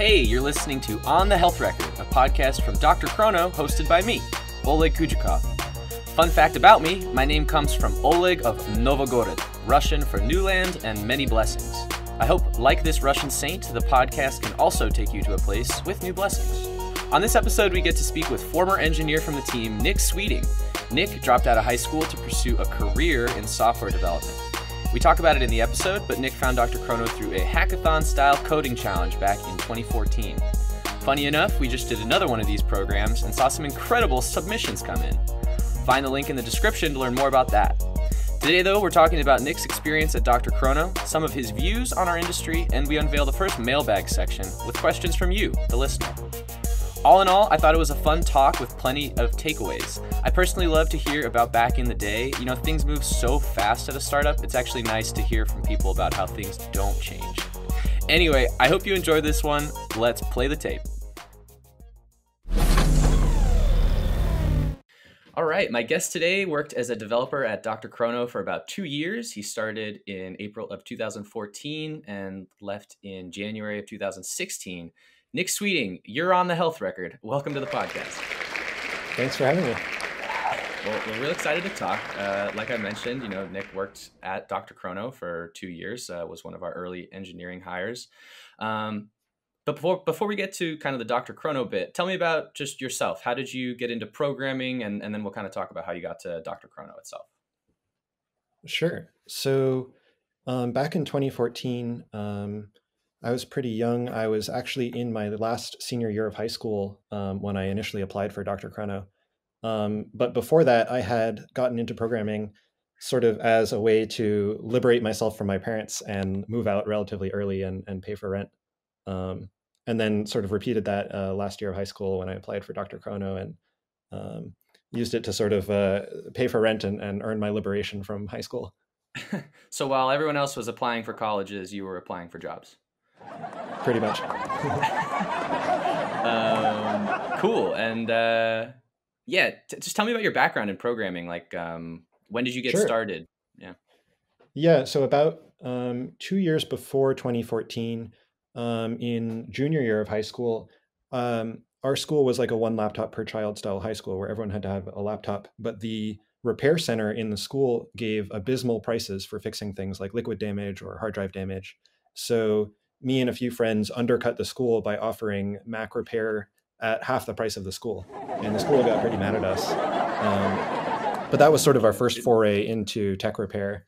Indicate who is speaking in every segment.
Speaker 1: Hey, you're listening to On the Health Record, a podcast from DrChrono hosted by me, Oleg Kujikov. Fun fact about me, my name comes from Oleg of Novgorod, Russian for new land and many blessings. I hope, like this Russian saint, the podcast can also take you to a place with new blessings. On this episode, we get to speak with former engineer from the team, Nick Sweeting. Nick dropped out of high school to pursue a career in software development. We talk about it in the episode, but Nick found DrChrono through a hackathon-style coding challenge back in 2014. Funny enough, we just did another one of these programs and saw some incredible submissions come in. Find the link in the description to learn more about that. Today, though, we're talking about Nick's experience at DrChrono, some of his views on our industry, and we unveil the first mailbag section with questions from you, the listener. All in all, I thought it was a fun talk with plenty of takeaways. I personally love to hear about back in the day. You know, things move so fast at a startup, it's actually nice to hear from people about how things don't change. Anyway, I hope you enjoyed this one. Let's play the tape. All right, my guest today worked as a developer at DrChrono for about 2 years. He started in April of 2014 and left in January of 2016. Nick Sweeting, you're on the health record. Welcome to the podcast.
Speaker 2: Thanks for having me.
Speaker 1: Well, we're really excited to talk. Like I mentioned, Nick worked at DrChrono for 2 years, was one of our early engineering hires. But before we get to kind of the DrChrono bit, tell me about just yourself. How did you get into programming? And then we'll kind of talk about how you got to DrChrono itself.
Speaker 2: Sure. So back in 2014, I was pretty young. I was actually in my last senior year of high school when I initially applied for DrChrono. But before that, I had gotten into programming sort of as a way to liberate myself from my parents and move out relatively early and pay for rent. And then sort of repeated that last year of high school when I applied for DrChrono and used it to sort of pay for rent and earn my liberation from high school.
Speaker 1: So while everyone else was applying for colleges, you were applying for jobs.
Speaker 2: Pretty much.
Speaker 1: Cool. And just tell me about your background in programming. Like, when did you get started?
Speaker 2: Yeah. So about 2 years before 2014, in junior year of high school, our school was like a one laptop per child style high school where everyone had to have a laptop. But the repair center in the school gave abysmal prices for fixing things like liquid damage or hard drive damage. So me and a few friends undercut the school by offering Mac repair at half the price of the school. And the school got pretty mad at us. But that was sort of our first foray into tech repair.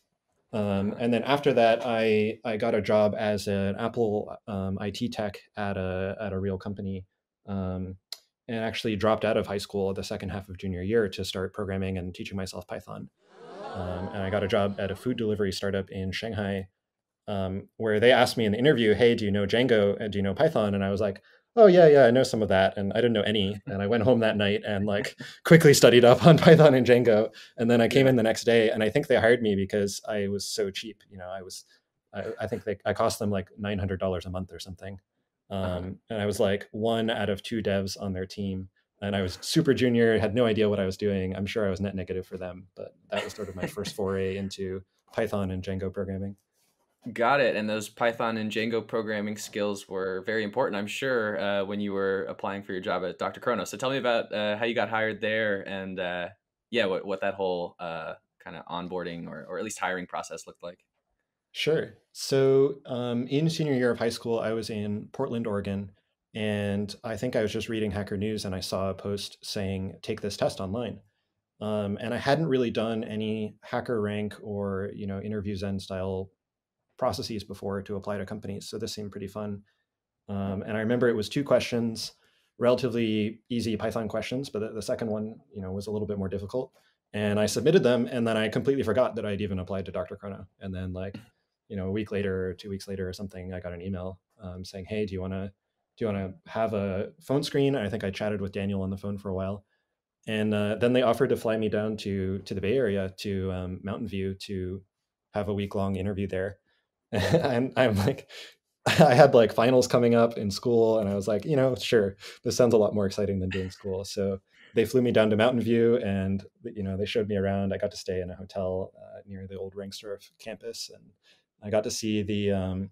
Speaker 2: And then after that, I got a job as an Apple IT tech at a real company, and actually dropped out of high school the second half of junior year to start programming and teaching myself Python. And I got a job at a food delivery startup in Shanghai, where they asked me in the interview, hey, do you know Django and do you know Python? And I was like, oh, yeah, I know some of that. And I didn't know any. And I went home that night and like quickly studied up on Python and Django. And then I came in the next day and I think they hired me because I was so cheap. I think I cost them like $900 a month or something. And I was like one out of two devs on their team. And I was super junior, had no idea what I was doing. I'm sure I was net negative for them, but that was sort of my first foray into Python and Django programming.
Speaker 1: Got it. And those Python and Django programming skills were very important, I'm sure, when you were applying for your job at DrChrono. So tell me about how you got hired there and what that whole kind of onboarding or at least hiring process looked like.
Speaker 2: Sure. So in senior year of high school, I was in Portland, Oregon, and I think I was just reading Hacker News and I saw a post saying, take this test online. And I hadn't really done any HackerRank or, InterviewZen style processes before to apply to companies. So this seemed pretty fun. And I remember it was 2 questions, relatively easy Python questions, but the second one, was a little bit more difficult. And I submitted them and then I completely forgot that I'd even applied to DrChrono. And then a week later or 2 weeks later or something, I got an email saying, hey, do you want to have a phone screen? And I think I chatted with Daniel on the phone for a while. And then they offered to fly me down to the Bay Area to Mountain View to have a week-long interview there. And I'm like, I had like finals coming up in school and I was like, sure, this sounds a lot more exciting than doing school. So they flew me down to Mountain View and, they showed me around. I got to stay in a hotel near the old Rangsdorf campus and I got to see the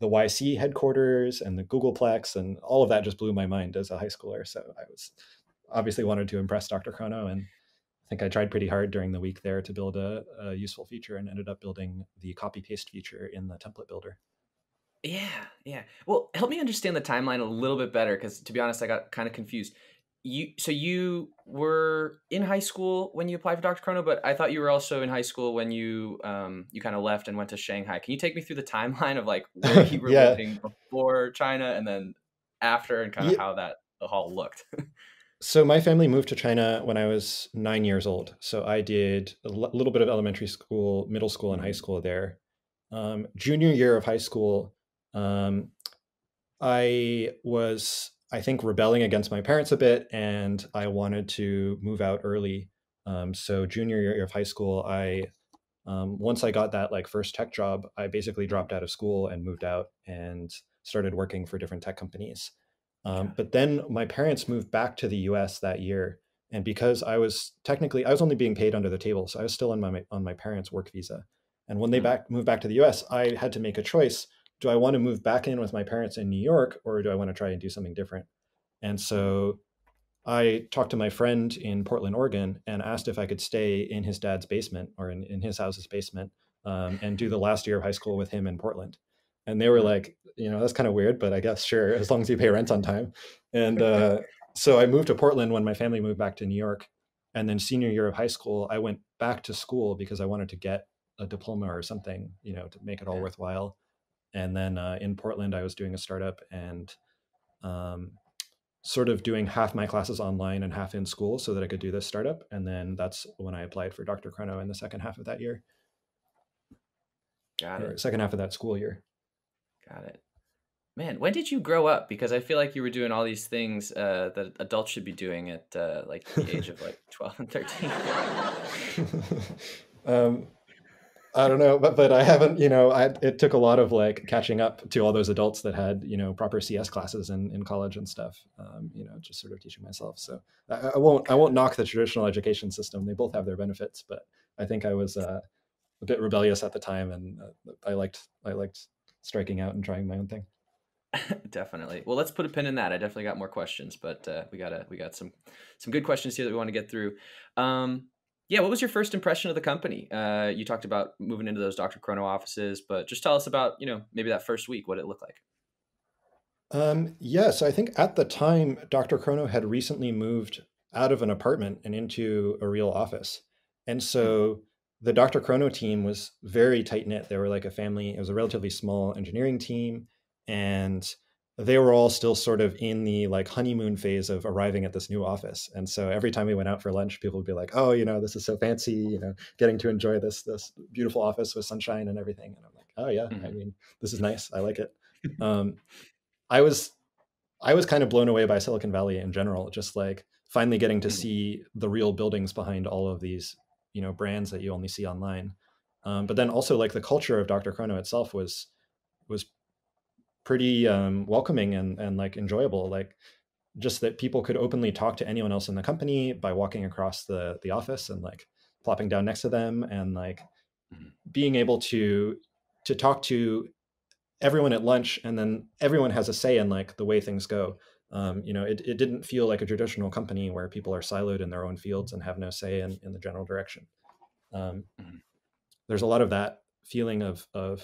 Speaker 2: the YC headquarters and the Googleplex and all of that just blew my mind as a high schooler. So I was obviously wanted to impress Dr. Chrono, and I think I tried pretty hard during the week there to build a useful feature, and ended up building the copy paste feature in the template builder.
Speaker 1: Yeah, yeah. Well, help me understand the timeline a little bit better, because to be honest, I got kind of confused. You were in high school when you applied for Dr. Chrono, but I thought you were also in high school when you kind of left and went to Shanghai. Can you take me through the timeline of like where you were
Speaker 2: Yeah.
Speaker 1: living before China and then after, and kind of
Speaker 2: Yeah.
Speaker 1: how that the all looked?
Speaker 2: So my family moved to China when I was 9 years old. So I did a little bit of elementary school, middle school, and high
Speaker 1: Mhm.
Speaker 2: school there. Junior year of high school, um, I was, I think, rebelling against my parents a bit, and I wanted to move out early. So junior year of high school, once I got that like first tech job, I basically
Speaker 1: Mhm.
Speaker 2: dropped out of school and moved out and started working for different tech companies.
Speaker 1: Got it.
Speaker 2: But then my parents moved back to the US that year. And because I was only being paid under the table. So I was still on my parents' work visa. And when they
Speaker 1: Mhm.
Speaker 2: moved back to the US, I had to make a choice. Do I want to move back in with my parents in New York, or do I want to try and do something different? And
Speaker 1: Mhm.
Speaker 2: so I talked to my friend in Portland, Oregon, and asked if I could stay in his dad's basement, or in his house's basement, and do the last year of high school with him in Portland. And they were
Speaker 1: Mhm.
Speaker 2: like, that's kind of weird, but I guess sure, as long as you pay rent on time. And so I moved to Portland when my family moved back to New York. And then senior year of high school, I went back to school because I wanted to get a diploma or something, to make it all
Speaker 1: Yeah.
Speaker 2: worthwhile. And then in Portland, I was doing a startup, and um, sort of doing half my classes online and half in school so that I could do this startup. And then that's when I applied for Dr. Chrono in the second half of that year,
Speaker 1: Got
Speaker 2: or
Speaker 1: it.
Speaker 2: second half of that school year.
Speaker 1: Got it. Man, when did you grow up? Because I feel like you were doing all these things that adults should be doing at like the age of like 12 and 13.
Speaker 2: um, I don't know, but I haven't, it took a lot of like catching up to all those adults that had, proper CS classes in college and stuff, just sort of teaching myself. So I won't knock the traditional education system. They both have their benefits, but I think I was a bit rebellious at the time, and I liked striking out and trying my own thing.
Speaker 1: Definitely. Well, let's put a pin in that. I definitely got more questions, but we got some good questions here that we want to get through. Yeah, what was your first impression of the company? You talked about moving into those Dr. Chrono offices, but just tell us about maybe that first week, what it looked like.
Speaker 2: Yeah, so I think at the time, Dr. Chrono had recently moved out of an apartment and into a real office. And
Speaker 1: Hmm.
Speaker 2: so the Dr. Chrono team was very tight knit. They were like a family. It was a relatively small engineering team. And they were all still sort of in the like honeymoon phase of arriving at this new office. And so every time we went out for lunch, people would be like, oh, this is so fancy, getting to enjoy this beautiful office with sunshine and everything. And I'm like, oh yeah, I
Speaker 1: Hmm.
Speaker 2: mean, this is nice. I like it. Um, I was I was kind of blown away by Silicon Valley in general, just like finally getting to
Speaker 1: Hmm.
Speaker 2: see the real buildings behind all of these, brands that you only see online. But then also like the culture of Dr. Chrono itself was pretty welcoming and like enjoyable. Like just that people could openly talk to anyone else in the company by walking across the office and like plopping down next to them, and like
Speaker 1: Hmm.
Speaker 2: being able to talk to everyone at lunch, and then everyone has a say in like the way things go. It didn't feel like a traditional company where people are siloed in their own fields and have no say in the general direction. um,
Speaker 1: Hmm.
Speaker 2: there's a lot of that feeling of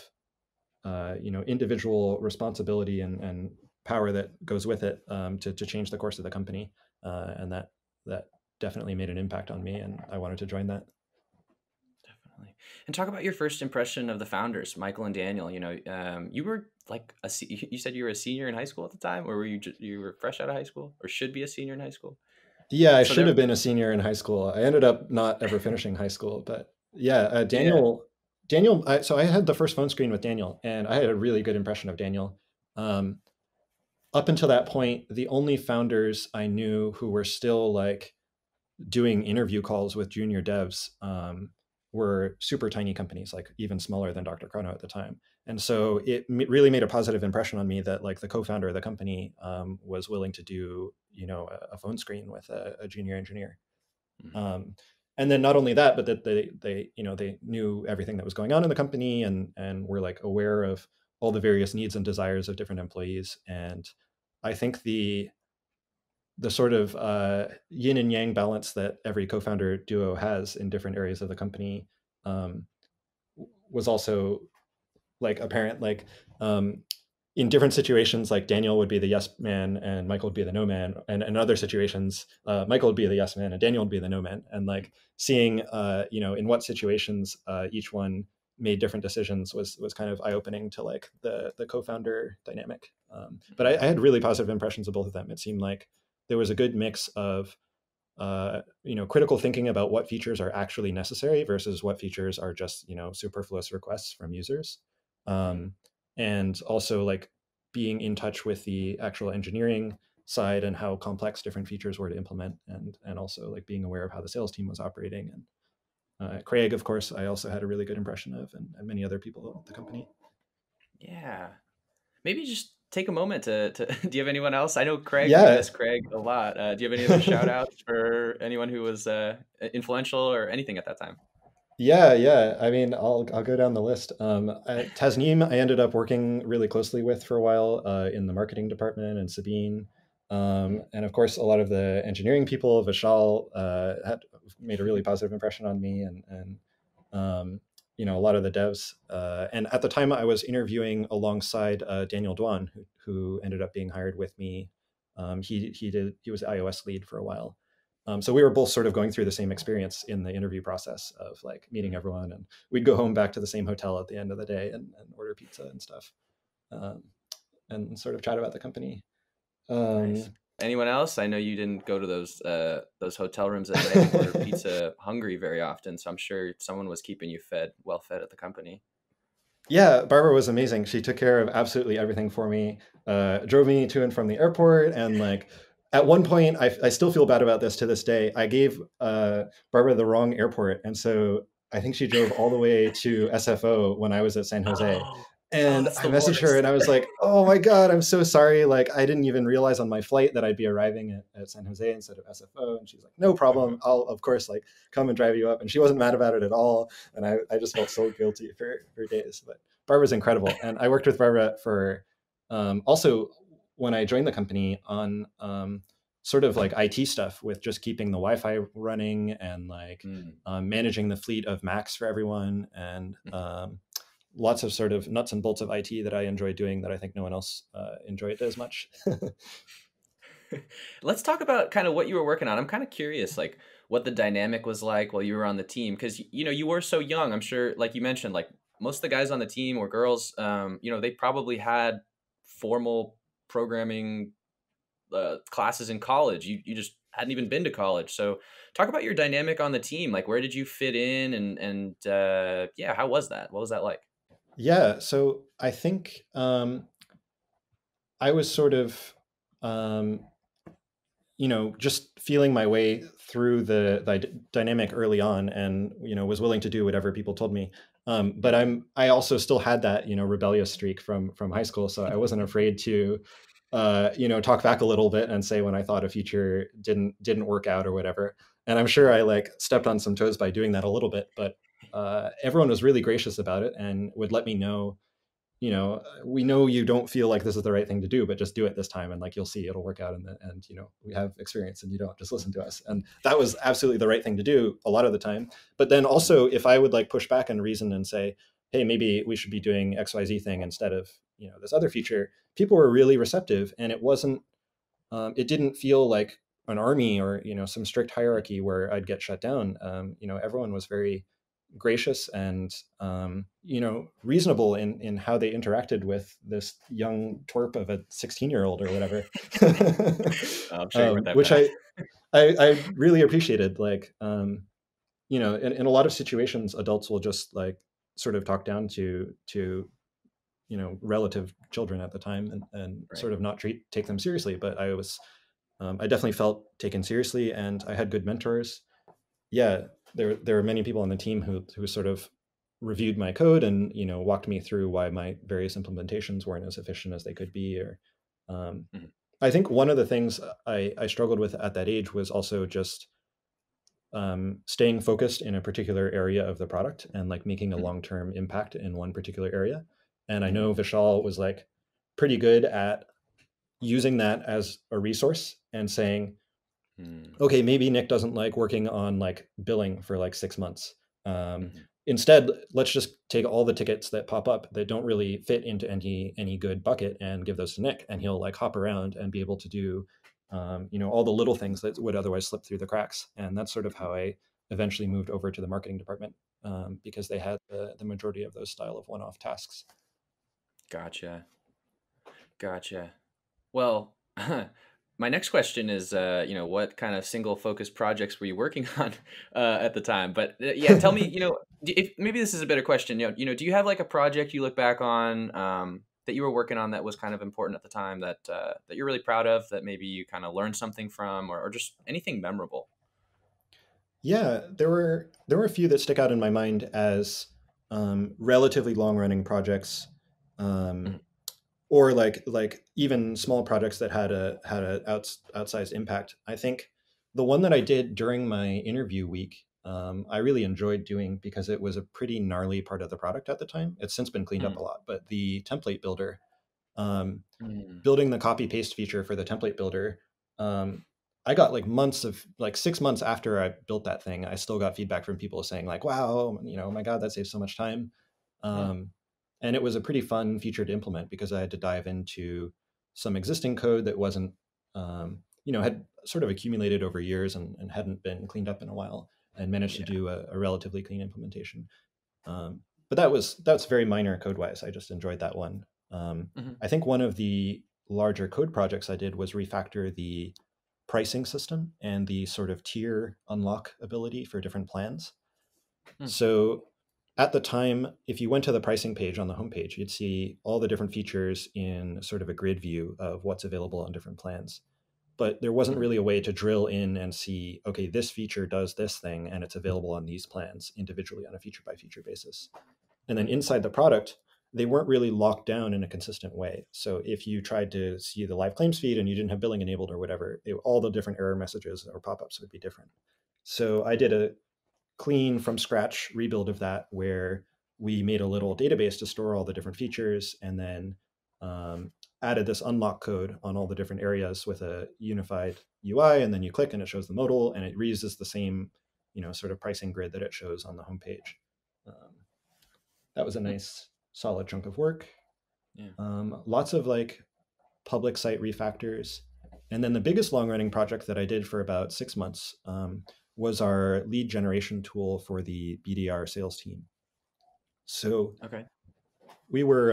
Speaker 2: individual responsibility and power that goes with it, to change the course of the company, and that definitely made an impact on me, and I wanted to join that.
Speaker 1: Definitely. And talk about your first impression of the founders, Michael and Daniel. You were like you said you were a senior in high school at the time, or were you were fresh out of high school, or should be a senior in high school?
Speaker 2: Yeah, I
Speaker 1: So
Speaker 2: should
Speaker 1: there,
Speaker 2: have been a senior in high school. I ended up not ever finishing high school, but yeah,
Speaker 1: yeah.
Speaker 2: Daniel. So I had the first phone screen with Daniel, and I had a really good impression of Daniel. Um, Up until that point, the only founders I knew who were still like doing interview calls with junior devs, were super tiny companies, like even smaller than Dr. Chrono at the time. And so it really made a positive impression on me that like the co-founder of the company, was willing to do a phone screen with a junior engineer.
Speaker 1: Mhm.
Speaker 2: um, and then not only that, but that they knew everything that was going on in the company, and were like aware of all the various needs and desires of different employees. And I think the sort of yin and yang balance that every co-founder duo has in different areas of the company um, was also like apparent. Like in different situations, like Daniel would be the yes man and Michael would be the no man, and in other situations, Michael would be the yes man and Daniel would be the no man. And like seeing, in what situations each one made different decisions was kind of eye opening to like the co-founder dynamic. But I had really positive impressions of both of them. It seemed like there was a good mix of critical thinking about what features are actually necessary versus what features are just superfluous requests from users, and also like being in touch with the actual engineering side and how complex different features were to implement, and also like being aware of how the sales team was operating. And Craig, of course, I also had a really good impression of, and many other people at the company.
Speaker 1: Yeah. Maybe just take a moment to do you have anyone else? I know Craig, we
Speaker 2: Yeah.
Speaker 1: miss Craig a lot. Do you have any other shout outs for anyone who was influential or anything at that time?
Speaker 2: Yeah. I mean, I'll go down the list. Tasneem, I ended up working really closely with for a while in the marketing department, and Sabine, and of course, a lot of the engineering people. Vishal had made a really positive impression on me, and a lot of the devs. And at the time, I was interviewing alongside Daniel Dwan, who ended up being hired with me. He was the iOS lead for a while. So we were both sort of going through the same experience in the interview process of like meeting everyone, and we'd go home back to the same hotel at the end of the day and order pizza and stuff, um, and sort of chat about the company.
Speaker 1: Nice.
Speaker 2: Um,
Speaker 1: Anyone else? I know you didn't go to those hotel rooms at night and order pizza hungry very often, so I'm sure someone was keeping you well fed at the company.
Speaker 2: Yeah, Barbara was amazing. She took care of absolutely everything for me. Drove me to and from the airport, and like at one point, I still feel bad about this to this day. I gave Barbara the wrong airport, and so I think she drove all the way to SFO when I was at San Jose.
Speaker 1: Oh, oh,
Speaker 2: And
Speaker 1: that's
Speaker 2: I
Speaker 1: the
Speaker 2: messaged her,
Speaker 1: worst.
Speaker 2: and I was like, "Oh my god, I'm so sorry. Like, I didn't even realize on my flight that I'd be arriving at San Jose instead of SFO." And she's like, "No problem. I'll of course like come and drive you up." And she wasn't mad about it at all. And I just felt so guilty for days. But Barbara's incredible, and I worked with Barbara for also when I joined the company on sort of like IT stuff with just keeping the Wi-Fi running and like managing the fleet of Macs for everyone, and lots of sort of nuts and bolts of IT that I enjoy doing that I think no one else enjoyed as much.
Speaker 1: Let's talk about kind of what you were working on. I'm kind of curious, like what the dynamic was like while you were on the team, because you were so young. I'm sure, like you mentioned, like most of the guys on the team or girls, they probably had formal programming classes in college. You just hadn't even been to college. So talk about your dynamic on the team. Like where did you fit in, and yeah, how was that? What was that like?
Speaker 2: Yeah, so I think I was sort of um, just feeling my way through the dynamic early on, and was willing to do whatever people told me. But I also still had that rebellious streak from high school, so I wasn't afraid to talk back a little bit and say when I thought a feature didn't work out or whatever. And I'm sure I like stepped on some toes by doing that a little bit, but everyone was really gracious about it and would let me know, we know you don't feel like this is the right thing to do, but just do it this time, and like you'll see it'll work out in the end. We have experience, and you don't just listen to us. And that was absolutely the right thing to do a lot of the time. But then also, if I would like push back and reason and say, hey, maybe we should be doing XYZ thing instead of this other feature, people were really receptive, and it didn't feel like an army or some strict hierarchy where I'd get shut down. Everyone was very gracious and reasonable in how they interacted with this young twerp of a 16-year-old or whatever.
Speaker 1: I'm sure you weren't that
Speaker 2: Which
Speaker 1: bad.
Speaker 2: I really appreciated. Like in a lot of situations, adults will just like sort of talk down to relative children at the time, and
Speaker 1: Right.
Speaker 2: sort of not take them seriously. But I definitely felt taken seriously, and I had good mentors. Yeah, there were many people on the team who sort of reviewed my code and walked me through why my various implementations weren't as efficient as they could be. Or
Speaker 1: Mhm.
Speaker 2: I think one of the things I struggled with at that age was also just staying focused in a particular area of the product and like making a
Speaker 1: Mhm.
Speaker 2: long-term impact in one particular area. And I know Vishal was like pretty good at using that as a resource and saying, okay, maybe Nick doesn't like working on like billing for like 6 months. Instead, let's just take all the tickets that pop up that don't really fit into any good bucket and give those to Nick, and he'll like hop around and be able to do, all the little things that would otherwise slip through the cracks. And that's sort of how I eventually moved over to the marketing department, because they had the majority of those style of one-off tasks.
Speaker 1: Gotcha. Well, my next question is, what kind of single focused projects were you working on at the time? But yeah, tell me, if maybe this is a better question. Do you have like a project you look back on that you were working on that was kind of important at the time that you're really proud of, that maybe you kind of learned something from, or just anything memorable?
Speaker 2: Yeah, there were a few that stick out in my mind as relatively long-running projects,
Speaker 1: Mhm.
Speaker 2: or like even small projects that had a outsized impact. I think the one that I did during my interview week, I really enjoyed doing because it was a pretty gnarly part of the product at the time. It's since been cleaned up a lot, but the template builder, um,
Speaker 1: Mm.
Speaker 2: building the copy paste feature for the template builder, um, I got like months of like 6 months after I built that thing, I still got feedback from people saying like, wow, oh my God, that saves so much time.
Speaker 1: Huh.
Speaker 2: Um, and it was a pretty fun feature to implement because I had to dive into some existing code that wasn't, had sort of accumulated over years and hadn't been cleaned up in a while, and managed to
Speaker 1: Yeah.
Speaker 2: do a relatively clean implementation. But that's very minor code wise. I just enjoyed that one.
Speaker 1: Hmm.
Speaker 2: I think one of the larger code projects I did was refactor the pricing system and the sort of tier unlock ability for different plans.
Speaker 1: Mm.
Speaker 2: So at the time, if you went to the pricing page on the homepage, you'd see all the different features in sort of a grid view of what's available on different plans. But there wasn't
Speaker 1: Mhm.
Speaker 2: really a way to drill in and see, okay, this feature does this thing and it's available on these plans individually on a feature by feature basis. And then
Speaker 1: Mm.
Speaker 2: inside the product, they weren't really locked down in a consistent way. So if you tried to see the live claims feed and you didn't have billing enabled or whatever, all the different error messages or pop-ups would be different. So I did a clean from scratch rebuild of that, where we made a little database to store all the different features, and then added this unlock code on all the different areas with a unified UI. And then you click and it shows the modal, and it reuses the same, sort of pricing grid that it shows on the homepage. Um, that was a
Speaker 1: Mm.
Speaker 2: nice solid chunk of work.
Speaker 1: Yeah.
Speaker 2: Lots of like public site refactors. And then the biggest long running project that I did for about 6 months was our lead generation tool for the BDR sales team. So
Speaker 1: Okay.
Speaker 2: we were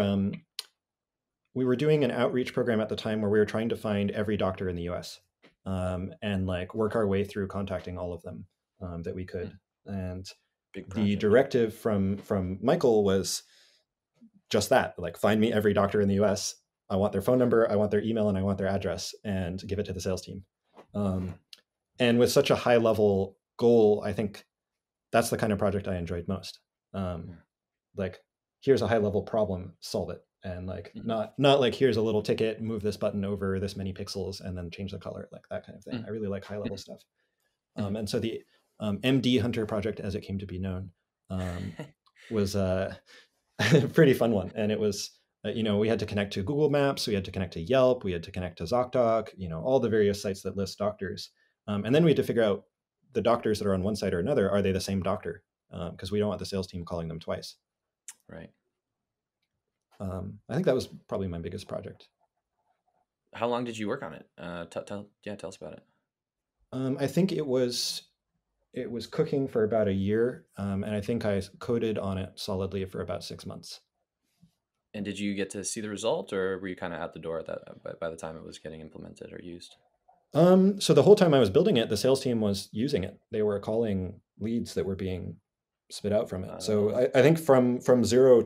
Speaker 2: we were doing an outreach program at the time where we were trying to find every doctor in the U.S. And like work our way through contacting all of them that we
Speaker 1: Mm.
Speaker 2: could. And
Speaker 1: Big
Speaker 2: the
Speaker 1: project.
Speaker 2: directive from Michael was just that, like, find me every doctor in the US. I want their phone number, I want their email, and I want their address, and give it to the sales team. um, and with such a high level goal, I think that's the kind of project I enjoyed most. um,
Speaker 1: Mm.
Speaker 2: like, here's a high level problem, solve it. And like,
Speaker 1: Mhm.
Speaker 2: not like, here's a little ticket, move this button over this many pixels and then change the color, like that kind of thing.
Speaker 1: Mm.
Speaker 2: I really like high level
Speaker 1: Mhm.
Speaker 2: stuff.
Speaker 1: Mhm.
Speaker 2: And so the MD Hunter project, as it came to be known, was a pretty fun one. And it was, we had to connect to Google Maps, we had to connect to Yelp, we had to connect to ZocDoc, all the various sites that list doctors. And then we had to figure out the doctors that are on one site or another, are they the same doctor? Because we don't want the sales team calling them twice.
Speaker 1: Right.
Speaker 2: I think that was probably my biggest project.
Speaker 1: How long did you work on it? Tell us about it.
Speaker 2: I think it was cooking for about a year, and I think I coded on it solidly for about 6 months.
Speaker 1: And did you get to see the result, or were you kind of out the door at that by the time it was getting implemented or used?
Speaker 2: So the whole time I was building it, the sales team was using it. They were calling leads that were being spit out from it. So
Speaker 1: Uh,
Speaker 2: I think from zero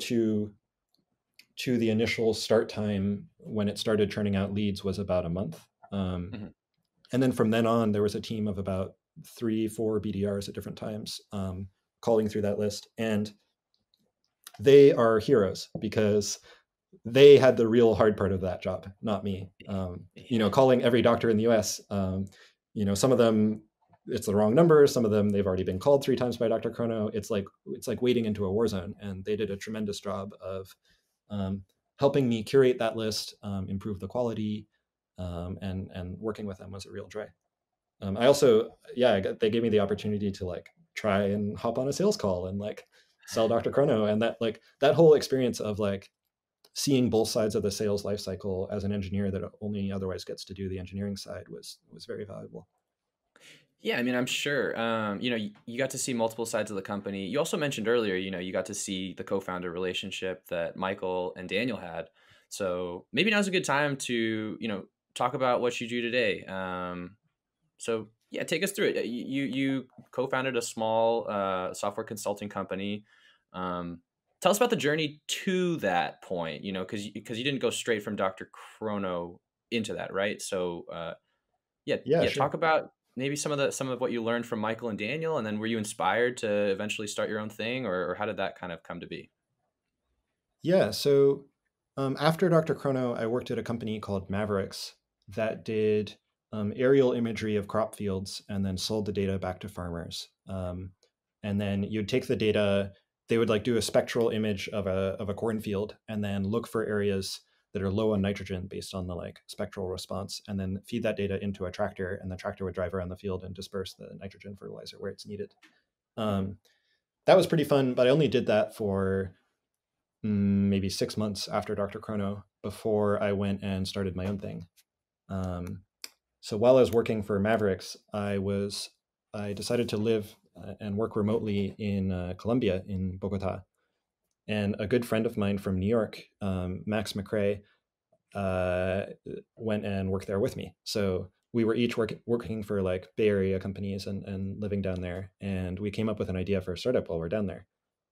Speaker 2: to the initial start time when it started churning out leads was about a month.
Speaker 1: mhm.
Speaker 2: And then from then on, there was a team of about 3, 4 BDRs at different times, calling through that list. And they are heroes because they had the real hard part of that job, not me.
Speaker 1: Yeah.
Speaker 2: Calling every doctor in the US. Some of them it's the wrong number. Some of them they've already been called 3 times by DrChrono. It's like wading into a war zone, and they did a tremendous job of helping me curate that list, improve the quality, and working with them was a real joy. I also, they gave me the opportunity to like try and hop on a sales call and like sell DrChrono, and that whole experience of like seeing both sides of the sales lifecycle as an engineer that only otherwise gets to do the engineering side was very valuable.
Speaker 1: Yeah, I mean, I'm sure. You got to see multiple sides of the company. You also mentioned earlier, you got to see the co-founder relationship that Michael and Daniel had. So maybe now's a good time to, talk about what you do today. So yeah, take us through it. You co-founded a small software consulting company. Tell us about the journey to that point. Because you didn't go straight from DrChrono into that, right? So
Speaker 2: Yeah,
Speaker 1: talk
Speaker 2: sure.
Speaker 1: about maybe some of what you learned from Michael and Daniel, and then were you inspired to eventually start your own thing, or how did that kind of come to be?
Speaker 2: Yeah. So after DrChrono, I worked at a company called Mavericks that did aerial imagery of crop fields and then sold the data back to farmers. And then you'd take the data, they would like do a spectral image of a cornfield and then look for areas that are low on nitrogen based on the like spectral response, and then feed that data into a tractor, and the tractor would drive around the field and disperse the nitrogen fertilizer where it's needed.
Speaker 1: Mhm.
Speaker 2: Um, that was pretty fun, but I only did that for maybe 6 months after DrChrono before I went and started my own thing. Um, so while I was working for Mavericks, I decided to live and work remotely in Colombia, in Bogota. And a good friend of mine from New York, Max McRae, uh, went and worked there with me. So we were each working for like Bay Area companies and living down there. And we came up with an idea for a startup while we're down there.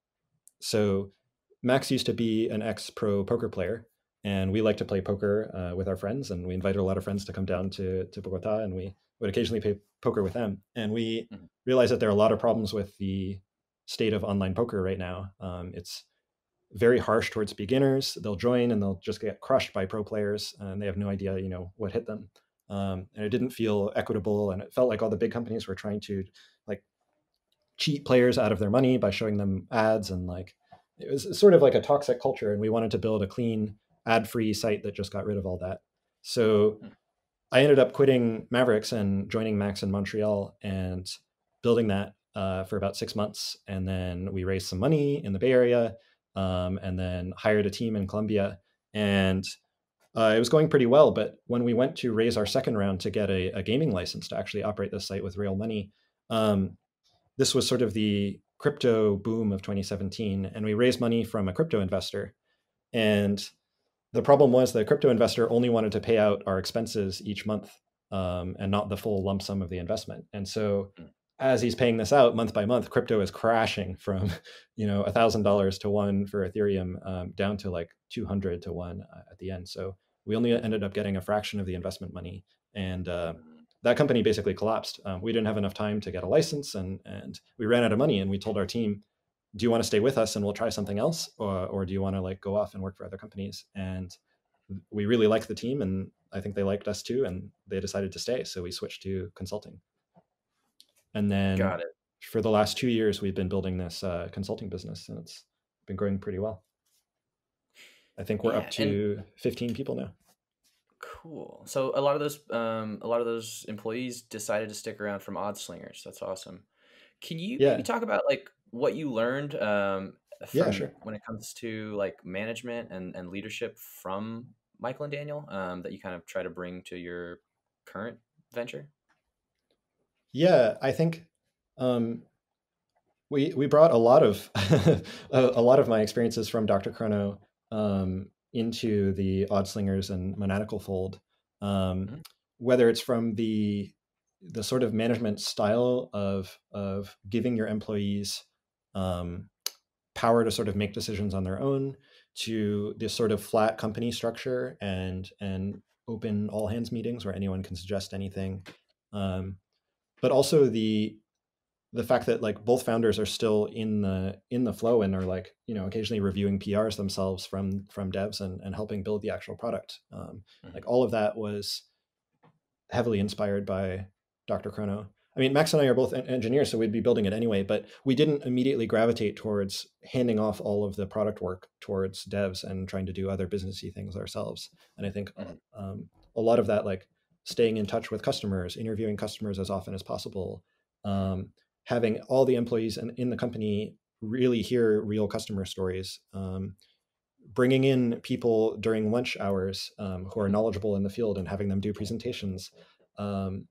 Speaker 2: So Max used to be an ex-pro poker player, and we like to play poker with our friends. And we invited a lot of friends to come down to Bogota, and we would occasionally play poker with them. And we
Speaker 1: Mhm.
Speaker 2: realized that there are a lot of problems with the state of online poker right now. It's very harsh towards beginners. They'll join and they'll just get crushed by pro players, and they have no idea, what hit them. And it didn't feel equitable, and it felt like all the big companies were trying to like cheat players out of their money by showing them ads, and like it was sort of like a toxic culture, and we wanted to build a clean ad-free site that just got rid of all that. So
Speaker 1: Mhm.
Speaker 2: I ended up quitting Mavericks and joining Max in Montreal and building that for about 6 months, and then we raised some money in the Bay Area, and then hired a team in Colombia, and it was going pretty well. But when we went to raise our second round to get a gaming license to actually operate this site with real money, um, this was sort of the crypto boom of 2017, and we raised money from a crypto investor. And the problem was the crypto investor only wanted to pay out our expenses each month, and not the full lump sum of the investment. And so
Speaker 1: Mhm.
Speaker 2: as he's paying this out month by month, crypto is crashing from $1,000 to one for Ethereum, down to like 200 to one at the end. So we only ended up getting a fraction of the investment money, and
Speaker 1: Mhm.
Speaker 2: that company basically collapsed. We didn't have enough time to get a license, and we ran out of money. And we told our team, "Do you want to stay with us and we'll try something else, or do you want to like go off and work for other companies?" And we really liked the team, and I think they liked us too, and they decided to stay. So we switched to consulting. And then
Speaker 1: Got it.
Speaker 2: for the last 2 years, we've been building this consulting business, and it's been growing pretty well. I think we're up
Speaker 1: Yeah, and
Speaker 2: to 15 people now.
Speaker 1: cool. So a lot of those employees decided to stick around from Odd Slingers. That's awesome. Can you maybe
Speaker 2: Yeah,
Speaker 1: talk about like what you learned
Speaker 2: yeah,
Speaker 1: from
Speaker 2: sure.
Speaker 1: when it comes to like management and leadership from Michael and Daniel, that you kind of try to bring to your current venture?
Speaker 2: Yeah, I think um, we brought a lot of a lot of my experiences from DrChrono into the Odd Slingers and Monadical fold. Um,
Speaker 1: Mhm.
Speaker 2: whether it's from the sort of management style of giving your employees um, power to sort of make decisions on their own, to this sort of flat company structure and open all hands meetings where anyone can suggest anything, um, but also the fact that like both founders are still in the flow and are like occasionally reviewing PRs themselves from devs and helping build the actual product. Like
Speaker 1: Mhm.
Speaker 2: all of that was heavily inspired by DrChrono. I mean, Max and I are both engineers, so we'd be building it anyway, but we didn't immediately gravitate towards handing off all of the product work towards devs and trying to do other businessy things ourselves. And I think
Speaker 1: Mhm.
Speaker 2: a lot of that, like staying in touch with customers, interviewing customers as often as possible, having all the employees in the company really hear real customer stories, bringing in people during lunch hours who are knowledgeable in the field and having them do presentations. Um,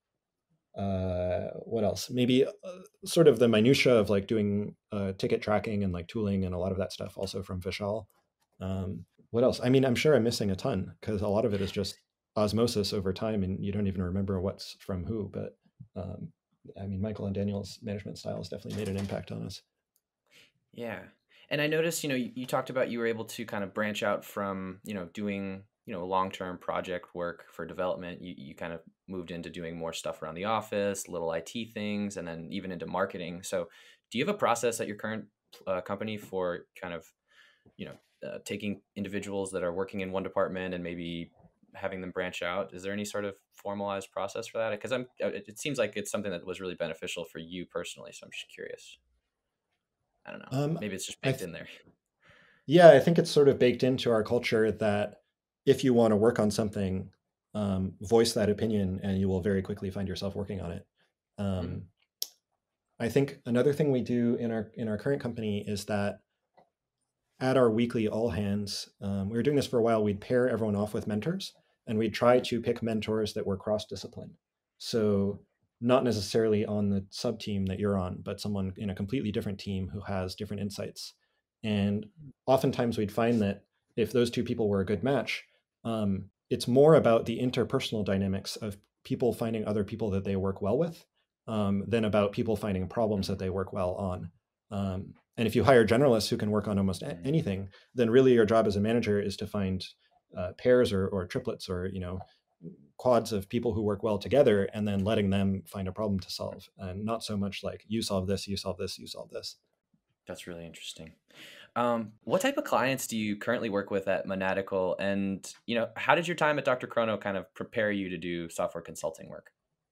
Speaker 2: what else? Maybe sort of the minutia of like doing ticket tracking and like tooling and a lot of that stuff also from Vishal. What else? I mean, I'm sure I'm missing a ton because a lot of it is just osmosis over time and you don't even remember what's from who. But um, I mean, Michael and Daniel's management styles definitely made an impact on us.
Speaker 1: Yeah. And I noticed, you talked about you were able to kind of branch out from, doing, long-term project work for development. You kind of moved into doing more stuff around the office, little IT things, and then even into marketing. So do you have a process at your current company for kind of, taking individuals that are working in one department and maybe having them branch out? Is there any sort of formalized process for that? Because it seems like it's something that was really beneficial for you personally. So I'm just curious. I don't know.
Speaker 2: Um,
Speaker 1: Maybe it's just
Speaker 2: I
Speaker 1: baked in there.
Speaker 2: Yeah, I think it's sort of baked into our culture that if you want to work on something, voice that opinion and you will very quickly find yourself working on it.
Speaker 1: Mhm.
Speaker 2: Um, I think another thing we do in our current company is that at our weekly all hands, we were doing this for a while. We'd pair everyone off with mentors, and we'd try
Speaker 1: Mhm.
Speaker 2: to pick mentors that were cross discipline. So not necessarily on the sub team that you're on, but someone in a completely different team who has different insights. And oftentimes we'd find that if those two people were a good match, it's more about the interpersonal dynamics of people finding other people that they work well with than about people finding problems that
Speaker 1: Mhm.
Speaker 2: they work well on. And if you hire generalists who can work on almost
Speaker 1: Mhm.
Speaker 2: anything, then really your job as a manager is to find pairs or triplets or quads of people who work well together, and then letting them find a problem to solve, and not so much like you solve this, you solve this, you solve this.
Speaker 1: That's really interesting. What type of clients do you currently work with at Monadical? And, how did your time at Dr. Chrono kind of prepare you to do software consulting work?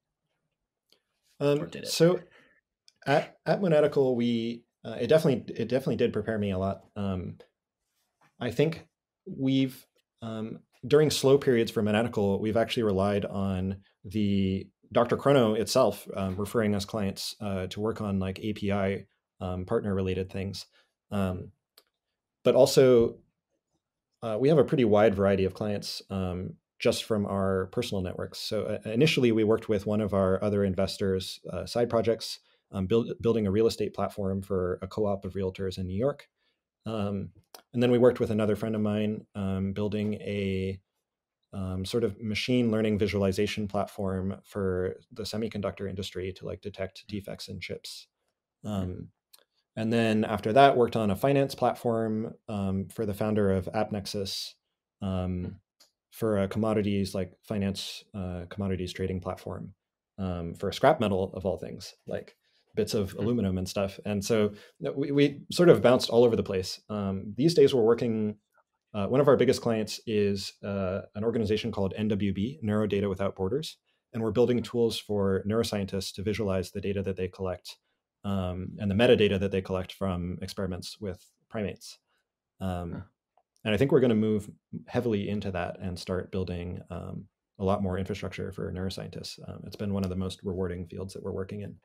Speaker 1: Or did it?
Speaker 2: So at Monadical, we it definitely did prepare me a lot. I think we've during slow periods for Monadical, we've actually relied on the Dr. Chrono itself referring us clients to work on like API partner related things. Um, but also, we have a pretty wide variety of clients just from our personal networks. So initially, we worked with one of our other investors' side projects, building a real estate platform for a co-op of realtors in New York. Um, and then we worked with another friend of mine building a sort of machine learning visualization platform for the semiconductor industry to like detect defects in chips.
Speaker 1: Mhm.
Speaker 2: Um, and then after that, worked on a finance platform for the founder of AppNexus um, for a commodities like finance commodities trading platform for scrap metal of all things, like bits of
Speaker 1: Mhm.
Speaker 2: aluminum and stuff. And so we sort of bounced all over the place. These days, we're working. One of our biggest clients is an organization called NWB, Neuro Data Without Borders, and we're building tools for neuroscientists to visualize the data that they collect and the metadata that they collect from experiments with primates.
Speaker 1: Huh.
Speaker 2: Um, and I think we're going to move heavily into that and start building a lot more infrastructure for neuroscientists. It's been one of the most rewarding fields that we're working in.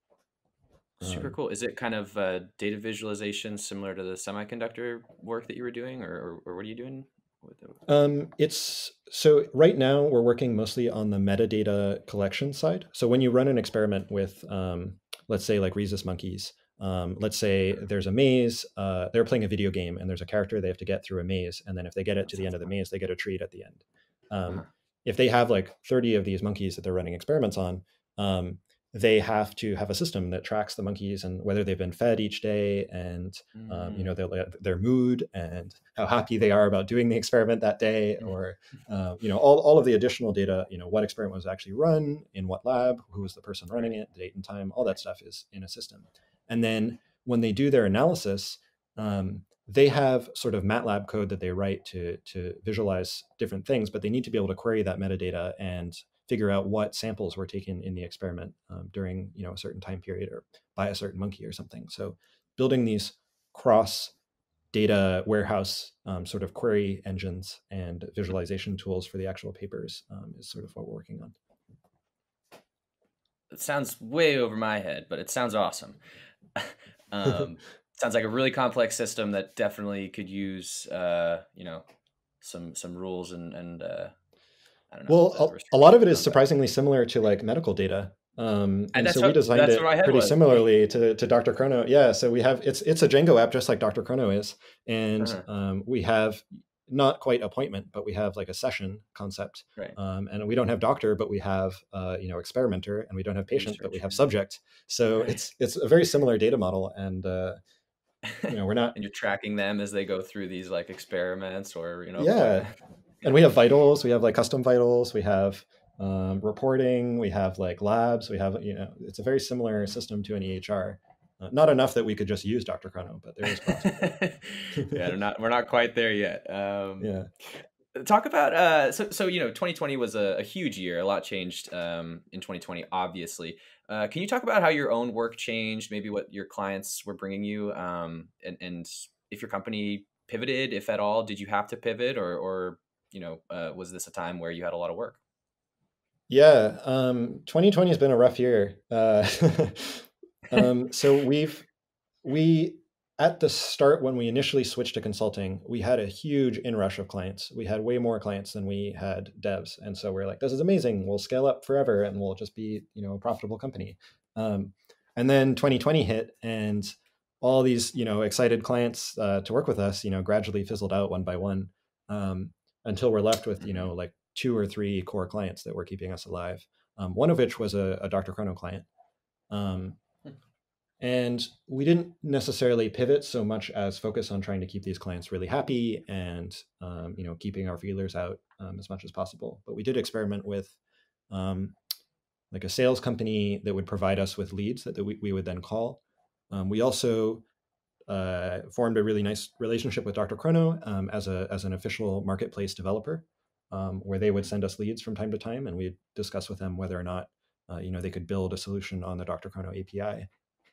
Speaker 1: Super cool. Is it kind of data visualization similar to the semiconductor work that you were doing, or what are you doing with it?
Speaker 2: It's so right now we're working mostly on the metadata collection side. So when you run an experiment with, let's say like rhesus monkeys, let's say there's a maze, they're playing a video game and there's a character they have to get through a maze. And then if they get it
Speaker 1: That
Speaker 2: to the end
Speaker 1: sounds
Speaker 2: of the
Speaker 1: fun.
Speaker 2: maze, they get a treat at the end.
Speaker 1: Uh-huh.
Speaker 2: If they have like 30 of these monkeys that they're running experiments on, they have to have a system that tracks the monkeys and whether they've been fed each day and
Speaker 1: Mm.
Speaker 2: their mood and how happy they are about doing the experiment that day, or all of the additional data. What experiment was actually run in what lab, who was the person running
Speaker 1: Right.
Speaker 2: it, the date and time, all that stuff is in a system. And then when they do their analysis, they have sort of MATLAB code that they write to visualize different things, but they need to be able to query that metadata and figure out what samples were taken in the experiment during a certain time period or by a certain monkey or something. So building these cross data warehouse sort of query engines and visualization tools for the actual papers is sort of what we're working on.
Speaker 1: It sounds way over my head, but it sounds awesome. Sounds like a really complex system that definitely could use, some rules and I don't know.
Speaker 2: Well, a lot of it is surprisingly similar to like medical data. And so we designed
Speaker 1: that's what my
Speaker 2: it
Speaker 1: head
Speaker 2: pretty
Speaker 1: was.
Speaker 2: similarly to DrChrono. Yeah, so we have it's a Django app just like DrChrono is, and we have not quite appointment, but we have like a session concept.
Speaker 1: Right.
Speaker 2: And we don't have doctor, but we have experimenter, and we don't have patient, but we have subject. So
Speaker 1: Right.
Speaker 2: it's a very similar data model, and we're not.
Speaker 1: And you're tracking them as they go through these like experiments or
Speaker 2: Yeah. And we have vitals, we have like custom vitals, we have reporting, we have like labs, we have, it's a very similar system to an EHR. Not enough that we could just use DrChrono, but there is crossover.
Speaker 1: Yeah, we're not quite there yet.
Speaker 2: Yeah.
Speaker 1: Talk about so 2020 was a huge year. A lot changed in 2020, obviously. Can you talk about how your own work changed, maybe what your clients were bringing you, and if your company pivoted, if at all? Did you have to pivot, or was this a time where you had a lot of work?
Speaker 2: Yeah, 2020 has been a rough year. So we at the start, when we initially switched to consulting, we had a huge inrush of clients. We had way more clients than we had devs, and so we're like, "This is amazing. We'll scale up forever, and we'll just be, a profitable company." And then 2020 hit, and all these, excited clients to work with us, gradually fizzled out one by one, until we're left with, like 2 or 3 core clients that were keeping us alive. One of which was a DrChrono client. And we didn't necessarily pivot so much as focus on trying to keep these clients really happy and keeping our feelers out as much as possible. But we did experiment with like a sales company that would provide us with leads that we would then call. We also formed a really nice relationship with DrChrono as an official marketplace developer, where they would send us leads from time to time, and we'd discuss with them whether or not they could build a solution on the DrChrono API.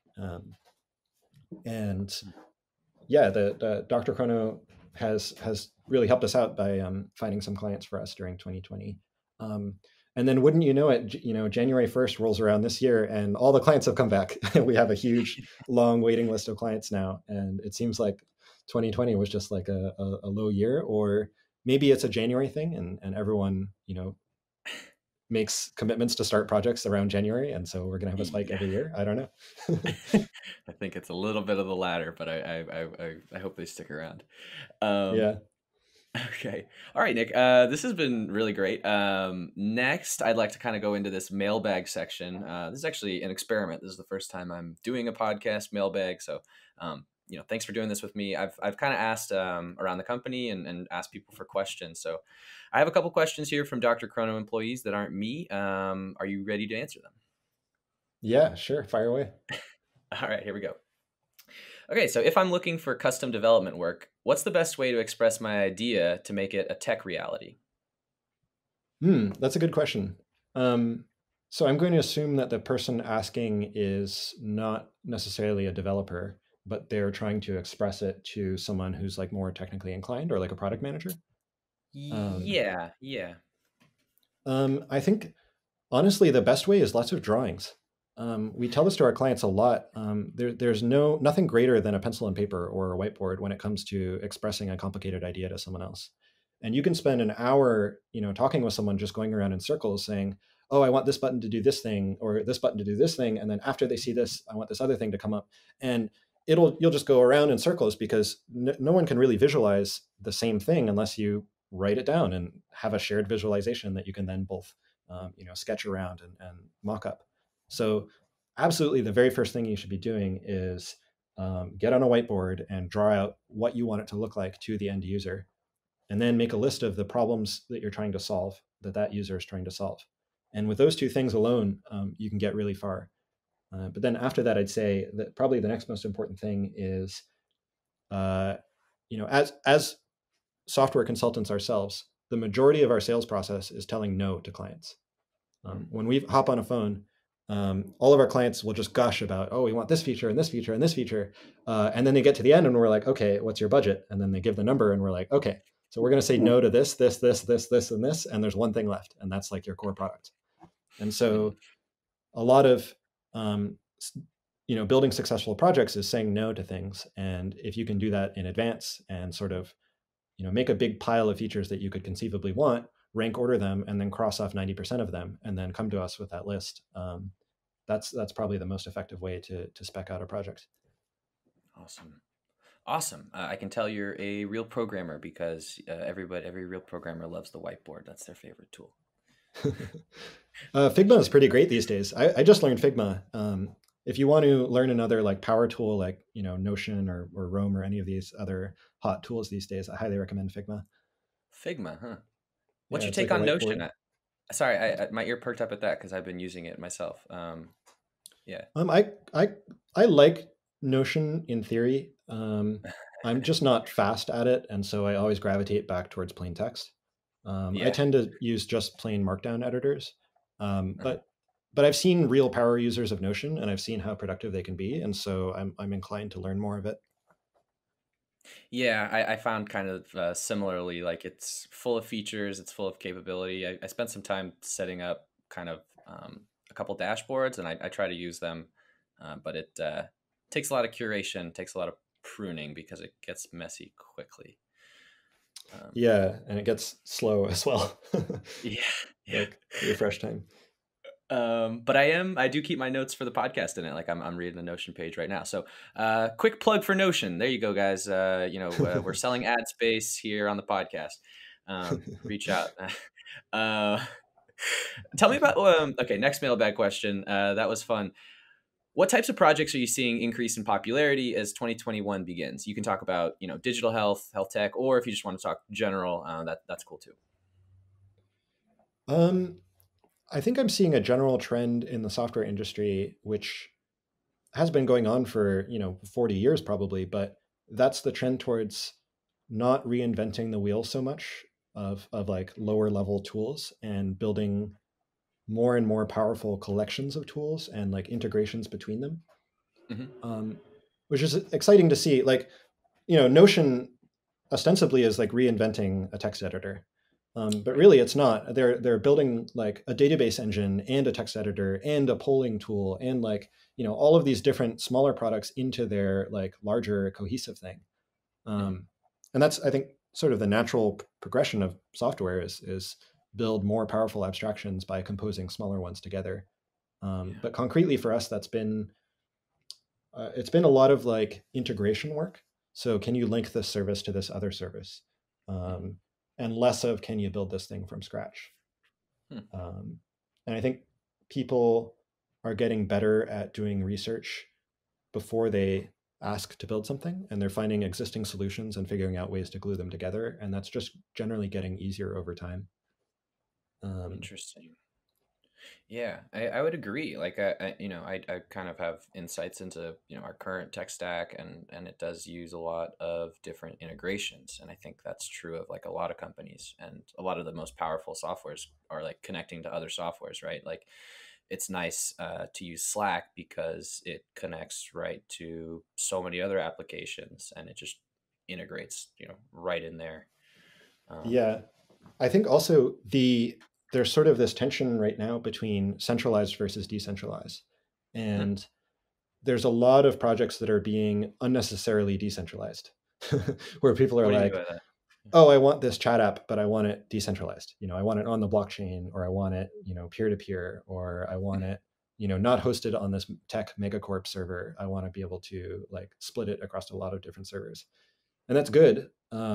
Speaker 2: And yeah, the DrChrono has really helped us out by finding some clients for us during 2020. And then wouldn't you know it, January 1st rolls around this year and all the clients have come back. We have a huge, long waiting list of clients now. And it seems like 2020 was just like a low year, or maybe it's a January thing and everyone, makes commitments to start projects around January. And so we're going to have a spike every year. I don't know.
Speaker 1: I think it's a little bit of the latter, but I hope they stick around.
Speaker 2: Yeah.
Speaker 1: Okay. All right, Nick. This has been really great. Next, I'd like to kind of go into this mailbag section. This is actually an experiment. This is the first time I'm doing a podcast mailbag. So, thanks for doing this with me. I've kind of asked around the company and asked people for questions. So I have a couple questions here from DrChrono employees that aren't me. Are you ready to answer them?
Speaker 2: Yeah, sure. Fire away.
Speaker 1: All right, here we go. Okay, so if I'm looking for custom development work, what's the best way to express my idea to make it a tech reality?
Speaker 2: That's a good question. So I'm going to assume that the person asking is not necessarily a developer, but they're trying to express it to someone who's like more technically inclined or like a product manager.
Speaker 1: Yeah.
Speaker 2: I think honestly, the best way is lots of drawings. We tell this to our clients a lot. There's nothing greater than a pencil and paper or a whiteboard when it comes to expressing a complicated idea to someone else. And you can spend an hour, talking with someone just going around in circles saying, "Oh, I want this button to do this thing, or this button to do this thing, and then after they see this, I want this other thing to come up." And you'll just go around in circles because no one can really visualize the same thing unless you write it down and have a shared visualization that you can then both, sketch around and mock up. So absolutely, the very first thing you should be doing is get on a whiteboard and draw out what you want it to look like to the end user, and then make a list of the problems that you're trying to solve, that user is trying to solve. And with those two things alone, you can get really far. But then after that, I'd say that probably the next most important thing is, as software consultants ourselves, the majority of our sales process is telling no to clients.
Speaker 1: Mm.
Speaker 2: When we hop on a phone, all of our clients will just gush about, oh, we want this feature and this feature and this feature. And then they get to the end and we're like, okay, what's your budget? And then they give the number and we're like, okay, so we're going to say no to this, this, this, this, this, and this. And there's one thing left. And that's like your core product. And so a lot of, building successful projects is saying no to things. And if you can do that in advance and sort of, make a big pile of features that you could conceivably want, rank order them, and then cross off 90% of them, and then come to us with that list. That's probably the most effective way to spec out a project.
Speaker 1: Awesome. I can tell you're a real programmer because every real programmer loves the whiteboard. That's their favorite tool.
Speaker 2: Figma is pretty great these days. I just learned Figma. If you want to learn another like power tool, like Notion or Roam or any of these other hot tools these days, I highly recommend Figma.
Speaker 1: Figma, huh? What's
Speaker 2: Yeah,
Speaker 1: your
Speaker 2: it's
Speaker 1: take
Speaker 2: like a
Speaker 1: on Notion?
Speaker 2: whiteboard.
Speaker 1: Sorry, my ear perked up at that because I've been using it myself. Yeah.
Speaker 2: I like Notion in theory. I'm just not fast at it, and so I always gravitate back towards plain text. I
Speaker 1: Yeah.
Speaker 2: tend to use just plain Markdown editors, but I've seen real power users of Notion, and I've seen how productive they can be, and so I'm inclined to learn more of it.
Speaker 1: Yeah, I found kind of similarly, like it's full of features, it's full of capability. I spent some time setting up kind of a couple dashboards, and I try to use them, but it takes a lot of curation, takes a lot of pruning because it gets messy quickly.
Speaker 2: Yeah, and it gets slow as well.
Speaker 1: Yeah.
Speaker 2: Like refresh time.
Speaker 1: But I do keep my notes for the podcast in it. Like I'm reading the Notion page right now. So, quick plug for Notion. There you go, guys. We're selling ad space here on the podcast. Reach out. Tell me about, okay, next mailbag question. That was fun. What types of projects are you seeing increase in popularity as 2021 begins? You can talk about, digital health, health tech, or if you just want to talk general, that's cool too.
Speaker 2: I think I'm seeing a general trend in the software industry, which has been going on for 40 years probably, but that's the trend towards not reinventing the wheel so much of like lower level tools and building more and more powerful collections of tools and like integrations between them, which is exciting to see. Like, Notion ostensibly is like reinventing a text editor, but really it's not. They're building like a database engine and a text editor and a polling tool and like all of these different smaller products into their like larger cohesive thing. And that's, I think, sort of the natural progression of software is build more powerful abstractions by composing smaller ones together. But concretely for us, it's been a lot of like integration work. So can you link this service to this other service? And less of can you build this thing from scratch? And I think people are getting better at doing research before they ask to build something, and they're finding existing solutions and figuring out ways to glue them together. And that's just generally getting easier over time.
Speaker 1: Interesting. Yeah, I would agree. Like I kind of have insights into our current tech stack, and it does use a lot of different integrations, and I think that's true of like a lot of companies, and a lot of the most powerful softwares are like connecting to other softwares, right? Like it's nice to use Slack because it connects right to so many other applications, and it just integrates right in there.
Speaker 2: Yeah, I think also there's sort of this tension right now between centralized versus decentralized. And there's a lot of projects that are being unnecessarily decentralized, where people are
Speaker 1: What do you mean
Speaker 2: like,
Speaker 1: by that?
Speaker 2: oh, I want this chat app, but I want it decentralized. I want it on the blockchain, or I want it, peer to peer, or I want it, not hosted on this tech megacorp server. I want to be able to like split it across a lot of different servers. And that's good.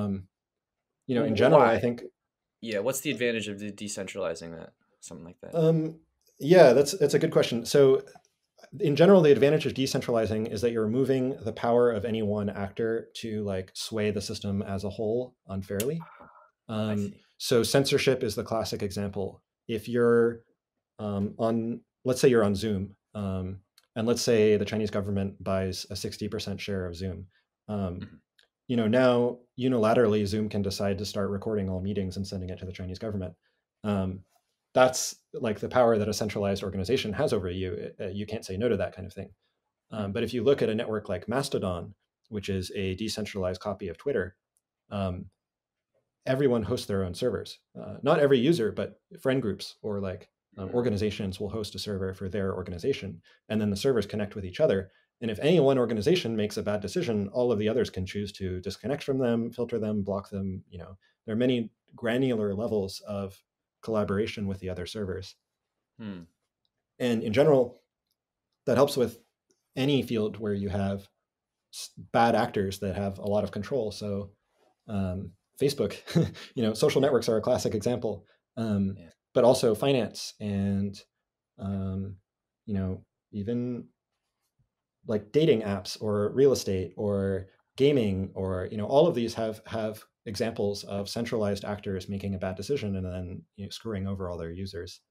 Speaker 2: In general,
Speaker 1: Why?
Speaker 2: I think.
Speaker 1: Yeah, what's the advantage of decentralizing that? Something like that.
Speaker 2: Yeah, that's a good question. So in general, the advantage of decentralizing is that you're removing the power of any one actor to like sway the system as a whole unfairly.
Speaker 1: I see.
Speaker 2: So censorship is the classic example. If you're let's say you're on Zoom, and let's say the Chinese government buys a 60% share of Zoom. Now unilaterally Zoom can decide to start recording all meetings and sending it to the Chinese government. that's like the power that a centralized organization has over you. You can't say no to that kind of thing. But if you look at a network like Mastodon, which is a decentralized copy of Twitter, everyone hosts their own servers. Not every user, but friend groups or like organizations will host a server for their organization, and then the servers connect with each other. And if any one organization makes a bad decision, all of the others can choose to disconnect from them, filter them, block them. There are many granular levels of collaboration with the other servers. And in general, that helps with any field where you have bad actors that have a lot of control. So Facebook, social networks are a classic example, but also finance and, even like dating apps or real estate or gaming or, all of these have examples of centralized actors making a bad decision and then screwing over all their users.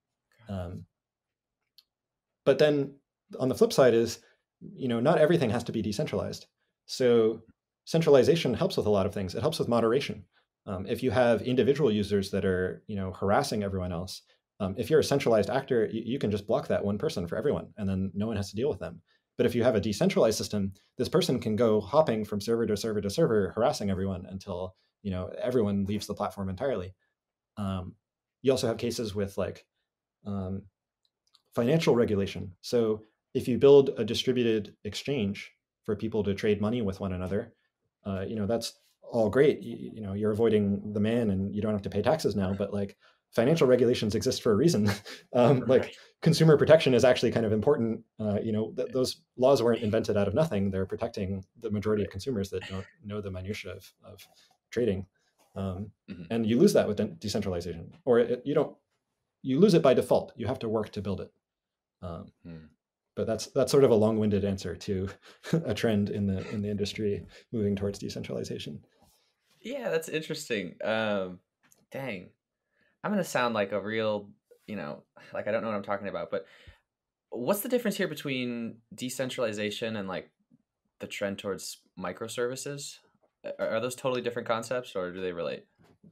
Speaker 2: But then on the flip side is, not everything has to be decentralized. So centralization helps with a lot of things. It helps with moderation. If you have individual users that are, harassing everyone else, if you're a centralized actor, you can just block that one person for everyone, and then no one has to deal with them. But if you have a decentralized system, this person can go hopping from server to server to server, harassing everyone until everyone leaves the platform entirely. You also have cases with like financial regulation. So if you build a distributed exchange for people to trade money with one another, that's all great. You're avoiding the man and you don't have to pay taxes now, but like financial regulations exist for a reason. Like consumer protection is actually kind of important. Those laws weren't invented out of nothing. They're protecting the majority of consumers that don't know the minutiae of trading. And you lose that with decentralization, or you lose it by default. You have to work to build it. But that's sort of a long-winded answer to a trend in the industry moving towards decentralization.
Speaker 1: Yeah, that's interesting. Dang, I'm gonna sound like a real, like I don't know what I'm talking about. But what's the difference here between decentralization and like the trend towards microservices? Are those totally different concepts, or do they relate?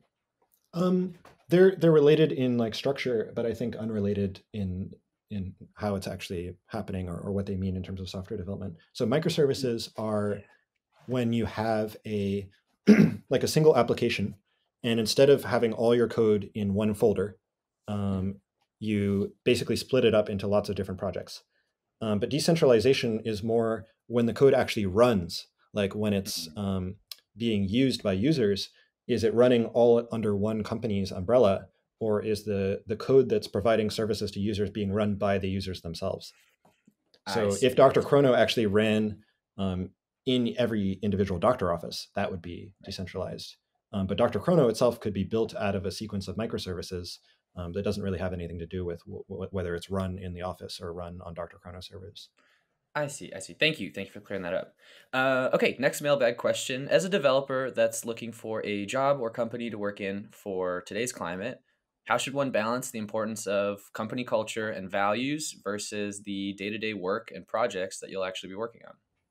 Speaker 2: They're related in like structure, but I think unrelated in how it's actually happening or what they mean in terms of software development. So microservices are when you have a like a single application, and instead of having all your code in one folder, you basically split it up into lots of different projects. But decentralization is more when the code actually runs, like when it's being used by users. Is it running all under one company's umbrella, or is the code that's providing services to users being run by the users themselves? So if DrChrono actually ran in every individual doctor office, that would be decentralized. But DrChrono itself could be built out of a sequence of microservices that doesn't really have anything to do with whether it's run in the office or run on DrChrono servers.
Speaker 1: I see. Thank you for clearing that up. Okay, next mailbag question. As a developer that's looking for a job or company to work in for today's climate, how should one balance the importance of company culture and values versus the day-to-day work and projects that you'll actually be working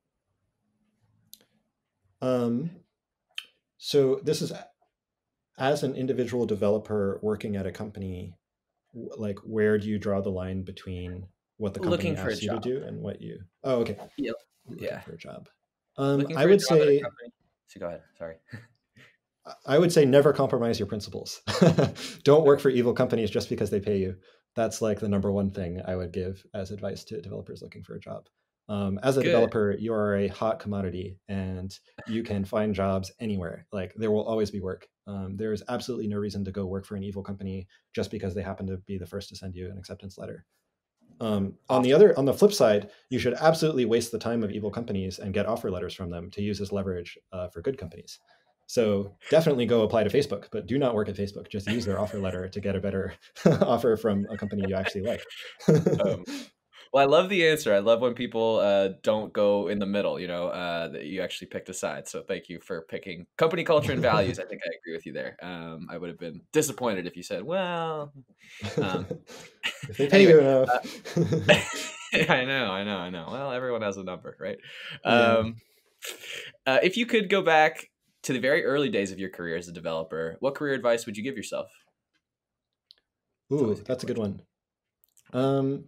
Speaker 1: on?
Speaker 2: So this is as an individual developer working at a company, like where do you draw the line between what the company asks you to do and what you? Oh, okay.
Speaker 1: Yeah.
Speaker 2: Looking for a job.
Speaker 1: I would say. So go ahead. Sorry.
Speaker 2: I would say never compromise your principles. Don't work for evil companies just because they pay you. That's like the number one thing I would give as advice to developers looking for a job. As a developer, you are a hot commodity and you can find jobs anywhere. Like there will always be work. There is absolutely no reason to go work for an evil company just because they happen to be the first to send you an acceptance letter. On the flip side, you should absolutely waste the time of evil companies and get offer letters from them to use as leverage for good companies. So definitely go apply to Facebook, but do not work at Facebook. Just use their offer letter to get a better offer from a company you actually like.
Speaker 1: Well, I love the answer. I love when people don't go in the middle, that you actually picked a side. So thank you for picking company culture and values. I think I agree with you there. I would have been disappointed if you said, well,
Speaker 2: if they pay you enough.
Speaker 1: I know. Well, everyone has a number, right? If you could go back to the very early days of your career as a developer, what career advice would you give yourself? It's always
Speaker 2: Ooh,
Speaker 1: a good
Speaker 2: that's a good
Speaker 1: question.
Speaker 2: one. Um,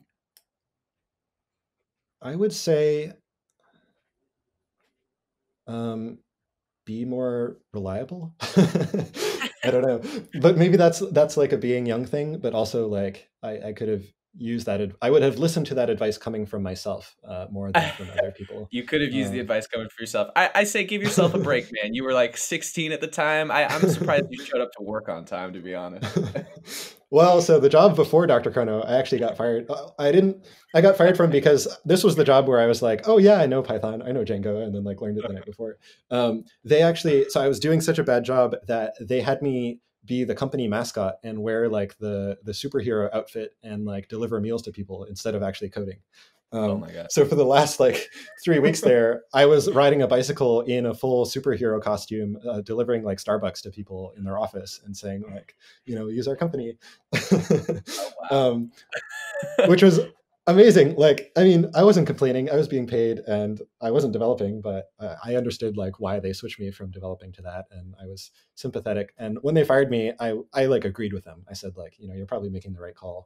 Speaker 2: I would say um, be more reliable. I don't know, but maybe that's like a being young thing. But also, like I could have used that. I would have listened to that advice coming from myself more than from other people.
Speaker 1: You could have used the
Speaker 2: Uh,
Speaker 1: advice coming for yourself. I say give yourself a break, man. You were like 16 at the time. I'm surprised you showed up to work on time, to be honest.
Speaker 2: Well, so the job before Dr. Chrono, I actually got fired. I didn't. I got fired from because this was the job where I was like, oh yeah, I know Python, I know Django, and then like learned it the night before. They actually, so I was doing such a bad job that they had me be the company mascot and wear like the superhero outfit and like deliver meals to people instead of actually coding.
Speaker 1: Oh my god.
Speaker 2: So for the last like 3 weeks there, I was riding a bicycle in a full superhero costume, delivering like Starbucks to people in their office and saying like, use our company.
Speaker 1: Oh wow.
Speaker 2: um, which was amazing. Like, I mean, I wasn't complaining. I was being paid and I wasn't developing, but I understood like why they switched me from developing to that. And I was sympathetic. And when they fired me, I like agreed with them. I said like, you're probably making the right call.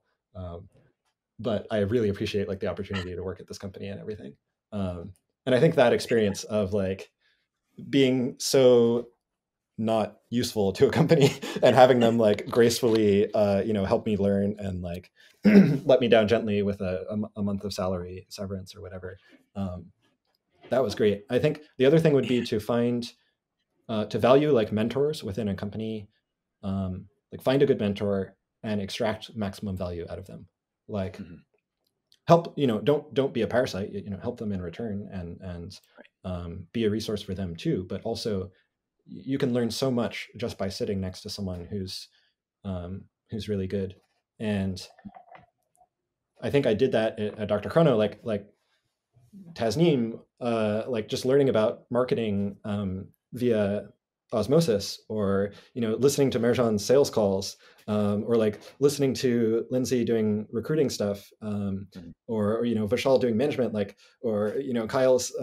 Speaker 2: But I really appreciate like the opportunity to work at this company and everything. And I think that experience of like being so not useful to a company and having them like gracefully help me learn and like let me down gently with a month of salary severance or whatever. um, that was great. I think the other thing would be to find to value like mentors within a company. Like find a good mentor and extract maximum value out of them. Like
Speaker 1: Mhm.
Speaker 2: help, don't be a parasite, help them in return and be a resource for them too, but also you can learn so much just by sitting next to someone who's really good. And I think I did that at DrChrono, like Tasneem, like just learning about marketing via osmosis, or listening to Merjan's sales calls, or like listening to Lindsay doing recruiting stuff,
Speaker 1: Mhm.
Speaker 2: or Vishal doing management, like, or Kyle's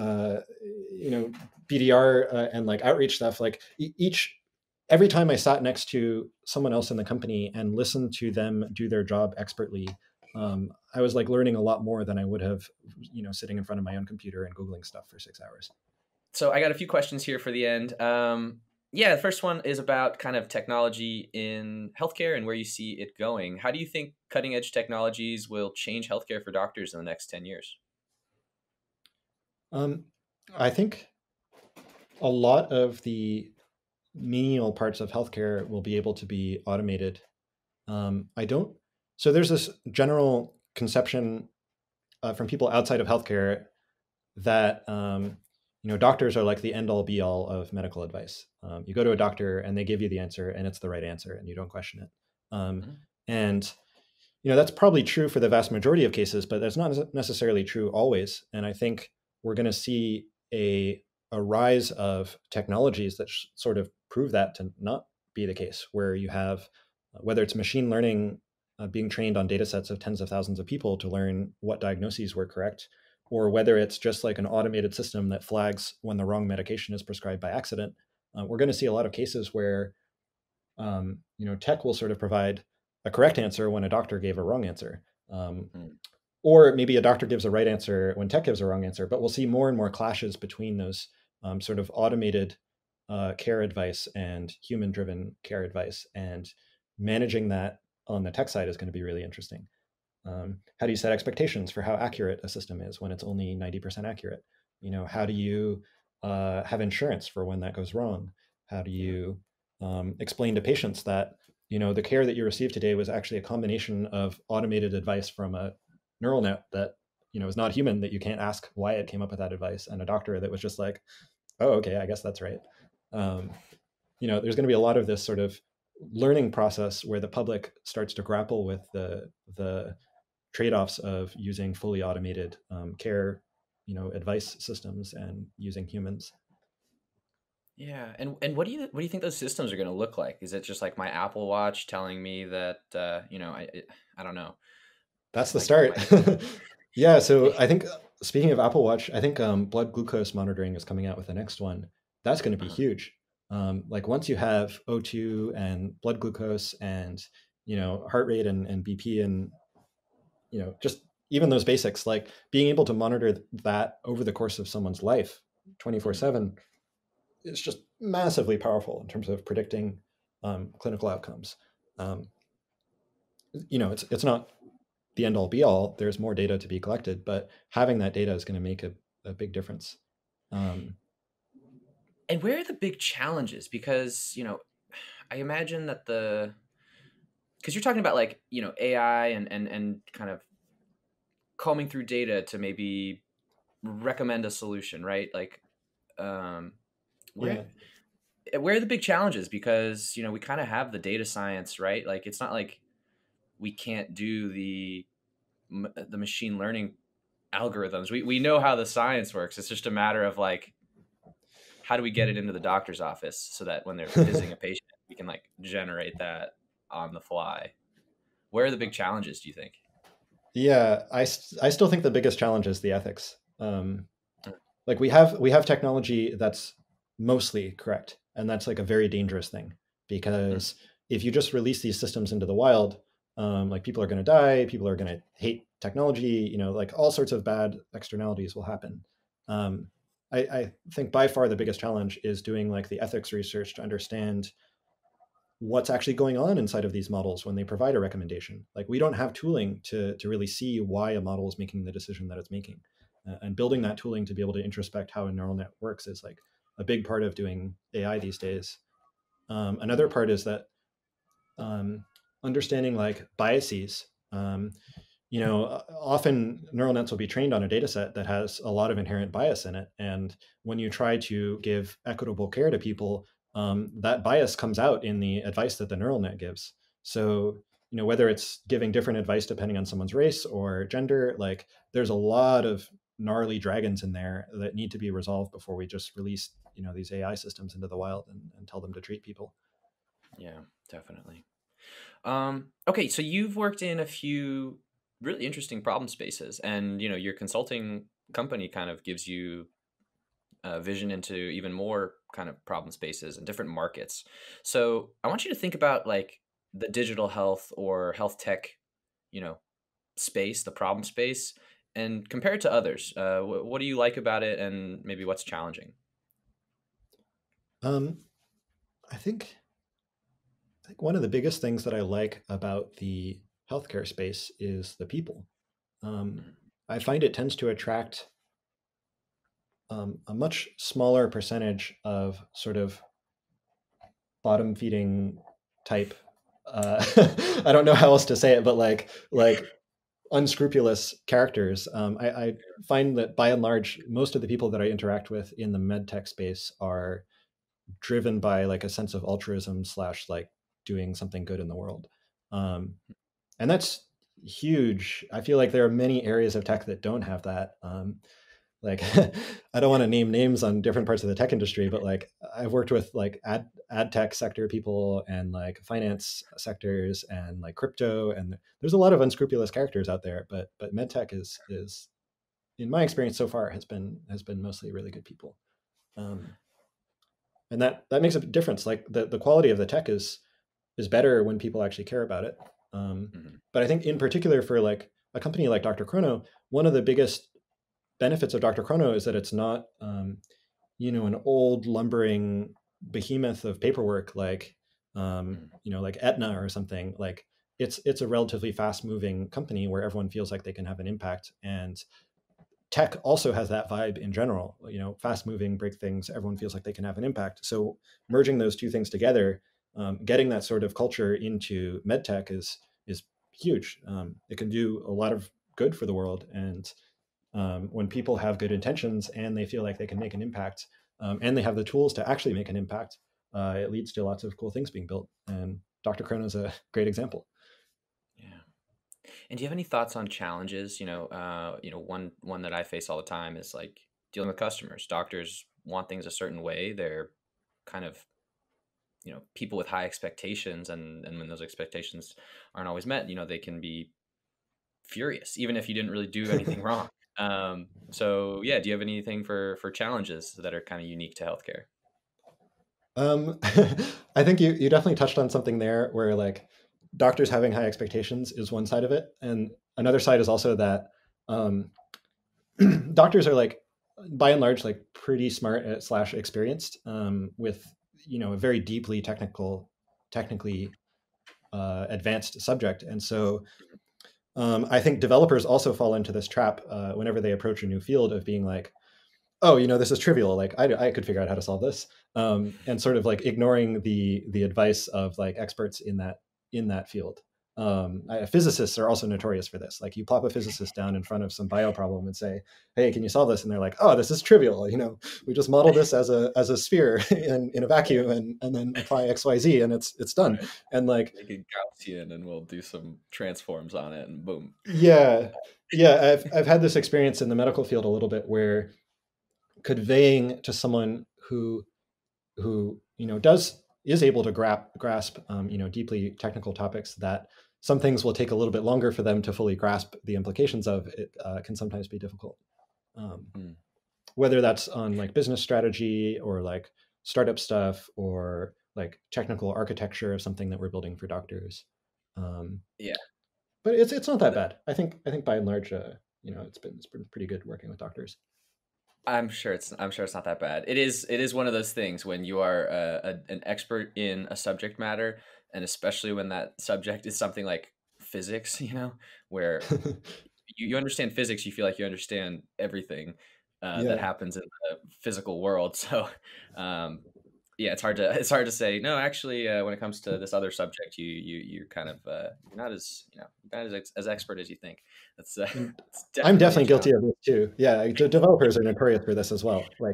Speaker 2: BDR and like outreach stuff. Like each every time I sat next to someone else in the company and listened to them do their job expertly, I was like learning a lot more than I would have, sitting in front of my own computer and Googling stuff for 6 hours.
Speaker 1: So I got a few questions here for the end. Yeah, the first one is about kind of technology in healthcare and where you see it going. How do you think cutting edge technologies will change healthcare for doctors in the next 10 years?
Speaker 2: Um, I think a lot of the menial parts of healthcare will be able to be automated. I don't. So there's this general conception from people outside of healthcare that doctors are like the end all be all of medical advice. You go to a doctor and they give you the answer and it's the right answer and you don't question it.
Speaker 1: Mhm.
Speaker 2: And that's probably true for the vast majority of cases, but that's not necessarily true always. And I think we're going to see a rise of technologies that sort of prove that to not be the case, where you have whether it's machine learning being trained on data sets of tens of thousands of people to learn what diagnoses were correct, or whether it's just like an automated system that flags when the wrong medication is prescribed by accident. We're going to see a lot of cases where tech will sort of provide a correct answer when a doctor gave a wrong answer.
Speaker 1: Mhm.
Speaker 2: Or maybe a doctor gives a right answer when tech gives a wrong answer, but we'll see more and more clashes between those sort of automated care advice and human driven care advice. And managing that on the tech side is going to be really interesting. How do you set expectations for how accurate a system is when it's only 90% accurate? How do you have insurance for when that goes wrong? How do
Speaker 1: Yeah.
Speaker 2: you explain to patients that the care that you received today was actually a combination of automated advice from a neural net that is not human, that you can't ask why it came up with that advice, and a doctor that was just like, oh, okay, I guess that's right. um, there's going to be a lot of this sort of learning process where the public starts to grapple with the trade-offs of using fully automated care advice systems and using humans.
Speaker 1: Yeah, and what do you think those systems are going to look like? Is it just like my Apple Watch telling me that I don't know,
Speaker 2: That's the
Speaker 1: like
Speaker 2: start.
Speaker 1: my
Speaker 2: Yeah, so I think speaking of Apple Watch, I think blood glucose monitoring is coming out with the next one. That's going to be
Speaker 1: uh
Speaker 2: huge. Like once you have O2 and blood glucose and heart rate and BP and just even those basics, like being able to monitor that over the course of someone's life 24/7 is just massively powerful in terms of predicting clinical outcomes. Um, it's not the end all be all. There's more data to be collected, but having that data is going to make a big difference.
Speaker 1: And where are the big challenges? Because, I imagine that because you're talking about like, AI and kind of combing through data to maybe recommend a solution, right? Like, um,
Speaker 2: Yeah.
Speaker 1: where are the big challenges? Because, we kind of have the data science, right? Like, it's not like we can't do the machine learning algorithms. We know how the science works. It's just a matter of like, how do we get it into the doctor's office so that when they're visiting a patient, we can like generate that on the fly? Where are the big challenges, do you think?
Speaker 2: Yeah, I still think the biggest challenge is the ethics. Like we have technology that's mostly correct, and that's like a very dangerous thing
Speaker 1: Mm.
Speaker 2: because if you just release these systems into the wild, like people are going to die, people are going to hate technology, like all sorts of bad externalities will happen. Um, I think by far the biggest challenge is doing like the ethics research to understand what's actually going on inside of these models when they provide a recommendation. Like we don't have tooling to really see why a model is making the decision that it's making. And building that tooling to be able to introspect how a neural net works is like a big part of doing AI these days. Another part is that understanding like biases. Often neural nets will be trained on a data set that has a lot of inherent bias in it. And when you try to give equitable care to people, that bias comes out in the advice that the neural net gives. So, whether it's giving different advice depending on someone's race or gender, like there's a lot of gnarly dragons in there that need to be resolved before we just release, these AI systems into the wild and tell them to treat people.
Speaker 1: Yeah, definitely. Okay, so you've worked in a few really interesting problem spaces, and your consulting company kind of gives you a vision into even more kind of problem spaces and different markets. So I want you to think about like the digital health or health tech, you know, space, the problem space, and compare it to others. What do you like about it, and maybe what's challenging?
Speaker 2: Um, I think one of the biggest things that I like about the healthcare space is the people. Um,
Speaker 1: Mhm.
Speaker 2: I find it tends to attract a much smaller percentage of sort of bottom feeding type. Uh, I don't know how else to say it, but like unscrupulous characters. I find that by and large, most of the people that I interact with in the med tech space are driven by like a sense of altruism slash like doing something good in the world. Um, and that's huge. I feel like there are many areas of tech that don't have that. Like I don't want to name names on different parts of the tech industry, but like I've worked with like ad tech sector people and like finance sectors and like crypto, and there's a lot of unscrupulous characters out there. But med tech is in my experience so far has been mostly really good people. Um, and that makes a difference. Like the quality of the tech is better when people actually care about it.
Speaker 1: Mhm.
Speaker 2: But I think in particular for like a company like DrChrono, one of the biggest benefits of DrChrono is that it's not an old lumbering behemoth of paperwork like
Speaker 1: Mhm.
Speaker 2: like Aetna or something. Like it's a relatively fast moving company where everyone feels like they can have an impact, and tech also has that vibe in general. Fast moving, break things, everyone feels like they can have an impact. So merging those two things together, getting that sort of culture into medtech is huge. It can do a lot of good for the world, and when people have good intentions and they feel like they can make an impact, and they have the tools to actually make an impact, it leads to lots of cool things being built. And DrChrono is a great example.
Speaker 1: Yeah. And do you have any thoughts on challenges? One that I face all the time is like dealing with customers. Doctors want things a certain way. They're kind of, people with high expectations, and when those expectations aren't always met, they can be furious, even if you didn't really do anything wrong. So yeah, do you have anything for challenges that are kind of unique to healthcare?
Speaker 2: I think you definitely touched on something there where like doctors having high expectations is one side of it, and another side is also that um, doctors are like, by and large, like pretty smart slash experienced with a very deeply technically advanced subject, and so I think developers also fall into this trap whenever they approach a new field of being like, oh, this is trivial. Like I could figure out how to solve this, and sort of like ignoring the advice of like experts in that field. Physicists are also notorious for this. Like you plop a physicist down in front of some bio problem and say, "Hey, can you solve this?" And they're like, "Oh, this is trivial. We just model this as a sphere in a vacuum and then apply X, Y, Z, and it's done."
Speaker 1: Right.
Speaker 2: And like,
Speaker 1: Make it Gaussian, and we'll do some transforms on it, and boom.
Speaker 2: yeah, I've had this experience in the medical field a little bit where conveying to someone who does is able to grasp deeply technical topics that some things will take a little bit longer for them to fully grasp the implications of it can sometimes be difficult,
Speaker 1: Mm.
Speaker 2: whether that's on like business strategy or like startup stuff or like technical architecture of something that we're building for doctors. um,
Speaker 1: Yeah.
Speaker 2: but it's not that bad. I think by and large it's been pretty good working with doctors.
Speaker 1: I'm sure it's not that bad. It is one of those things when you are an expert in a subject matter, and especially when that subject is something like physics, where you understand physics, you feel like you understand everything that
Speaker 2: Yeah.
Speaker 1: happens in the physical world. So, um, yeah, it's hard to say no. Actually, when it comes to this other subject, you're kind of you're not as expert as you think. That's
Speaker 2: And
Speaker 1: it's
Speaker 2: I'm
Speaker 1: definitely a
Speaker 2: definitely
Speaker 1: challenge.
Speaker 2: guilty of this too. Yeah, developers are notorious for this as well. Like,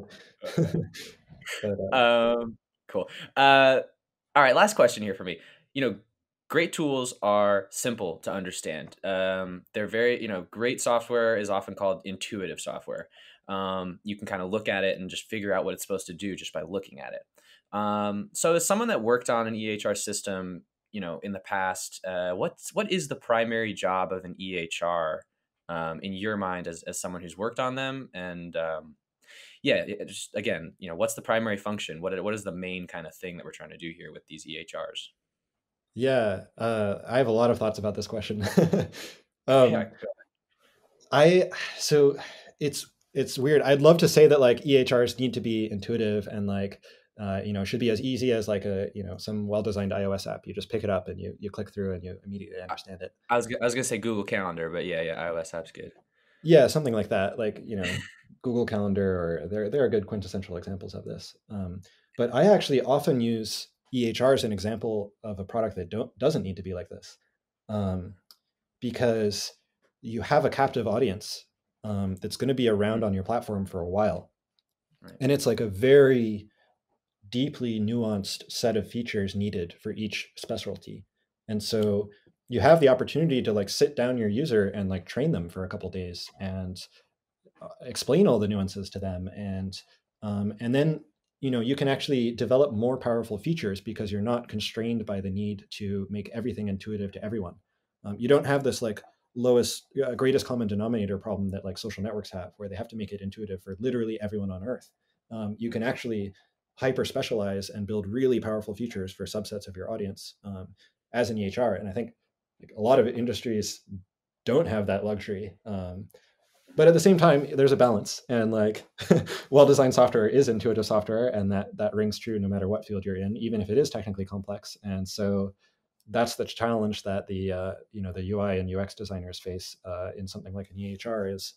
Speaker 2: but
Speaker 1: Cool. Uh, all right, last question here for me. Great tools are simple to understand. They're very, great software is often called intuitive software. You can kind of look at it and just figure out what it's supposed to do just by looking at it. So, as someone that worked on an EHR system, in the past, what is the primary job of an EHR in your mind as someone who's worked on them? And yeah, just again, what's the primary function? What is the main kind of thing that we're trying to do here with these EHRs?
Speaker 2: yeah, I have a lot of thoughts about this question.
Speaker 1: Yeah,
Speaker 2: um, I so it's weird. I'd love to say that like EHRs need to be intuitive and like should be as easy as like a some well-designed iOS app. You just pick it up and you click through and you immediately
Speaker 1: I,
Speaker 2: understand it.
Speaker 1: I was gonna say Google Calendar, but yeah, iOS app's good.
Speaker 2: Yeah, something like that. Like Google Calendar, or there are good quintessential examples of this. But I actually often use EHR as an example of a product that doesn't need to be like this, um, because you have a captive audience that's going to be
Speaker 1: Mm,
Speaker 2: around on your platform for a while,
Speaker 1: right.
Speaker 2: and it's like a very deeply nuanced set of features needed for each specialty. And so you have the opportunity to like sit down your user and like train them for a couple days and explain all the nuances to them, and then you can actually develop more powerful features because you're not constrained by the need to make everything intuitive to everyone. You don't have this like greatest common denominator problem that like social networks have, where they have to make it intuitive for literally everyone on earth. You can actually hyper specialize and build really powerful features for subsets of your audience as an EHR. And I think like a lot of industries don't have that luxury. But at the same time, there's a balance, and like well-designed software is intuitive software, and that rings true no matter what field you're in, even if it is technically complex. And so that's the challenge that the UI and UX designers face in something like an EHR is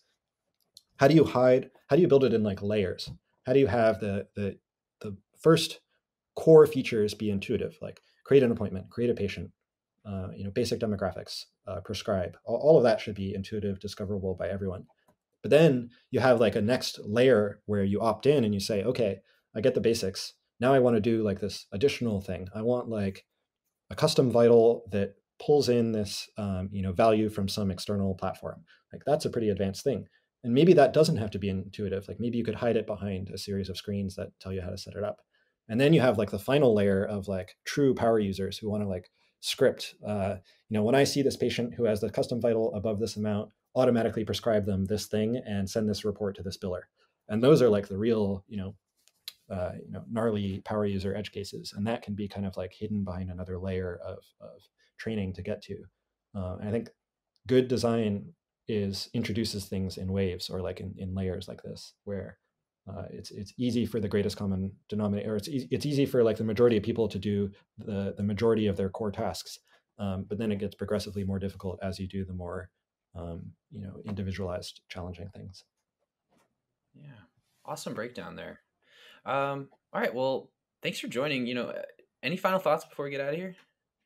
Speaker 2: how do you build it in like layers? How do you have the first core features be intuitive, like create an appointment, create a patient, basic demographics, prescribe, all of that should be intuitive, discoverable by everyone. But then you have like a next layer where you opt in and you say, okay, I get the basics. Now I want to do like this additional thing. I want like a custom vital that pulls in this value from some external platform. Like that's a pretty advanced thing. And maybe that doesn't have to be intuitive. Like maybe you could hide it behind a series of screens that tell you how to set it up. And then you have like the final layer of like true power users who want to like script, when I see this patient who has the custom vital above this amount, automatically prescribe them this thing and send this report to this biller. And those are like the real, gnarly power user edge cases, and that can be kind of like hidden behind another layer of training to get to. And I think good design introduces things in waves, or like in layers like this, where it's easy for the greatest common denominator, or it's easy for like the majority of people to do the majority of their core tasks, but then it gets progressively more difficult as you do the more individualized, challenging things.
Speaker 1: Yeah, awesome breakdown there. All right, well, thanks for joining. Any final thoughts before we get out of here?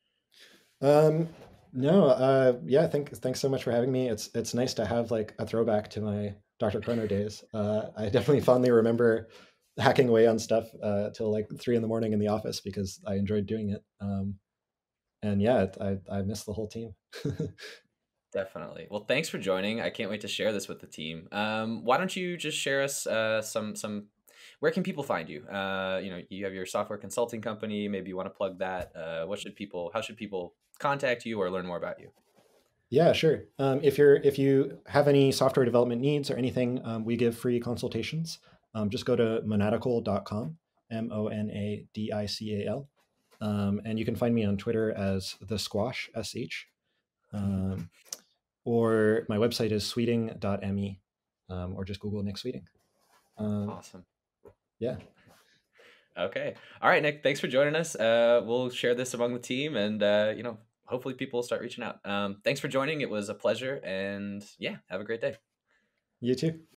Speaker 2: No, yeah, thanks so much for having me. It's nice to have like a throwback to my DrChrono days. I definitely fondly remember hacking away on stuff till like 3 a.m. in the office because I enjoyed doing it. And yeah, I miss the whole team.
Speaker 1: Definitely. Well, thanks for joining. I can't wait to share this with the team. Why don't you just share us some where can people find you? You have your software consulting company. Maybe you want to plug that. How should people contact you or learn more about you?
Speaker 2: Yeah, sure. If you have any software development needs or anything, we give free consultations. Just go to monadical.com, Monadical. And you can find me on Twitter as the Squash, SH. Or my website is sweeting.me, or just Google Nick Sweeting.
Speaker 1: Awesome.
Speaker 2: Yeah.
Speaker 1: Okay. All right, Nick, thanks for joining us. We'll share this among the team, and hopefully people will start reaching out. Thanks for joining. It was a pleasure, and yeah, have a great day.
Speaker 2: You too.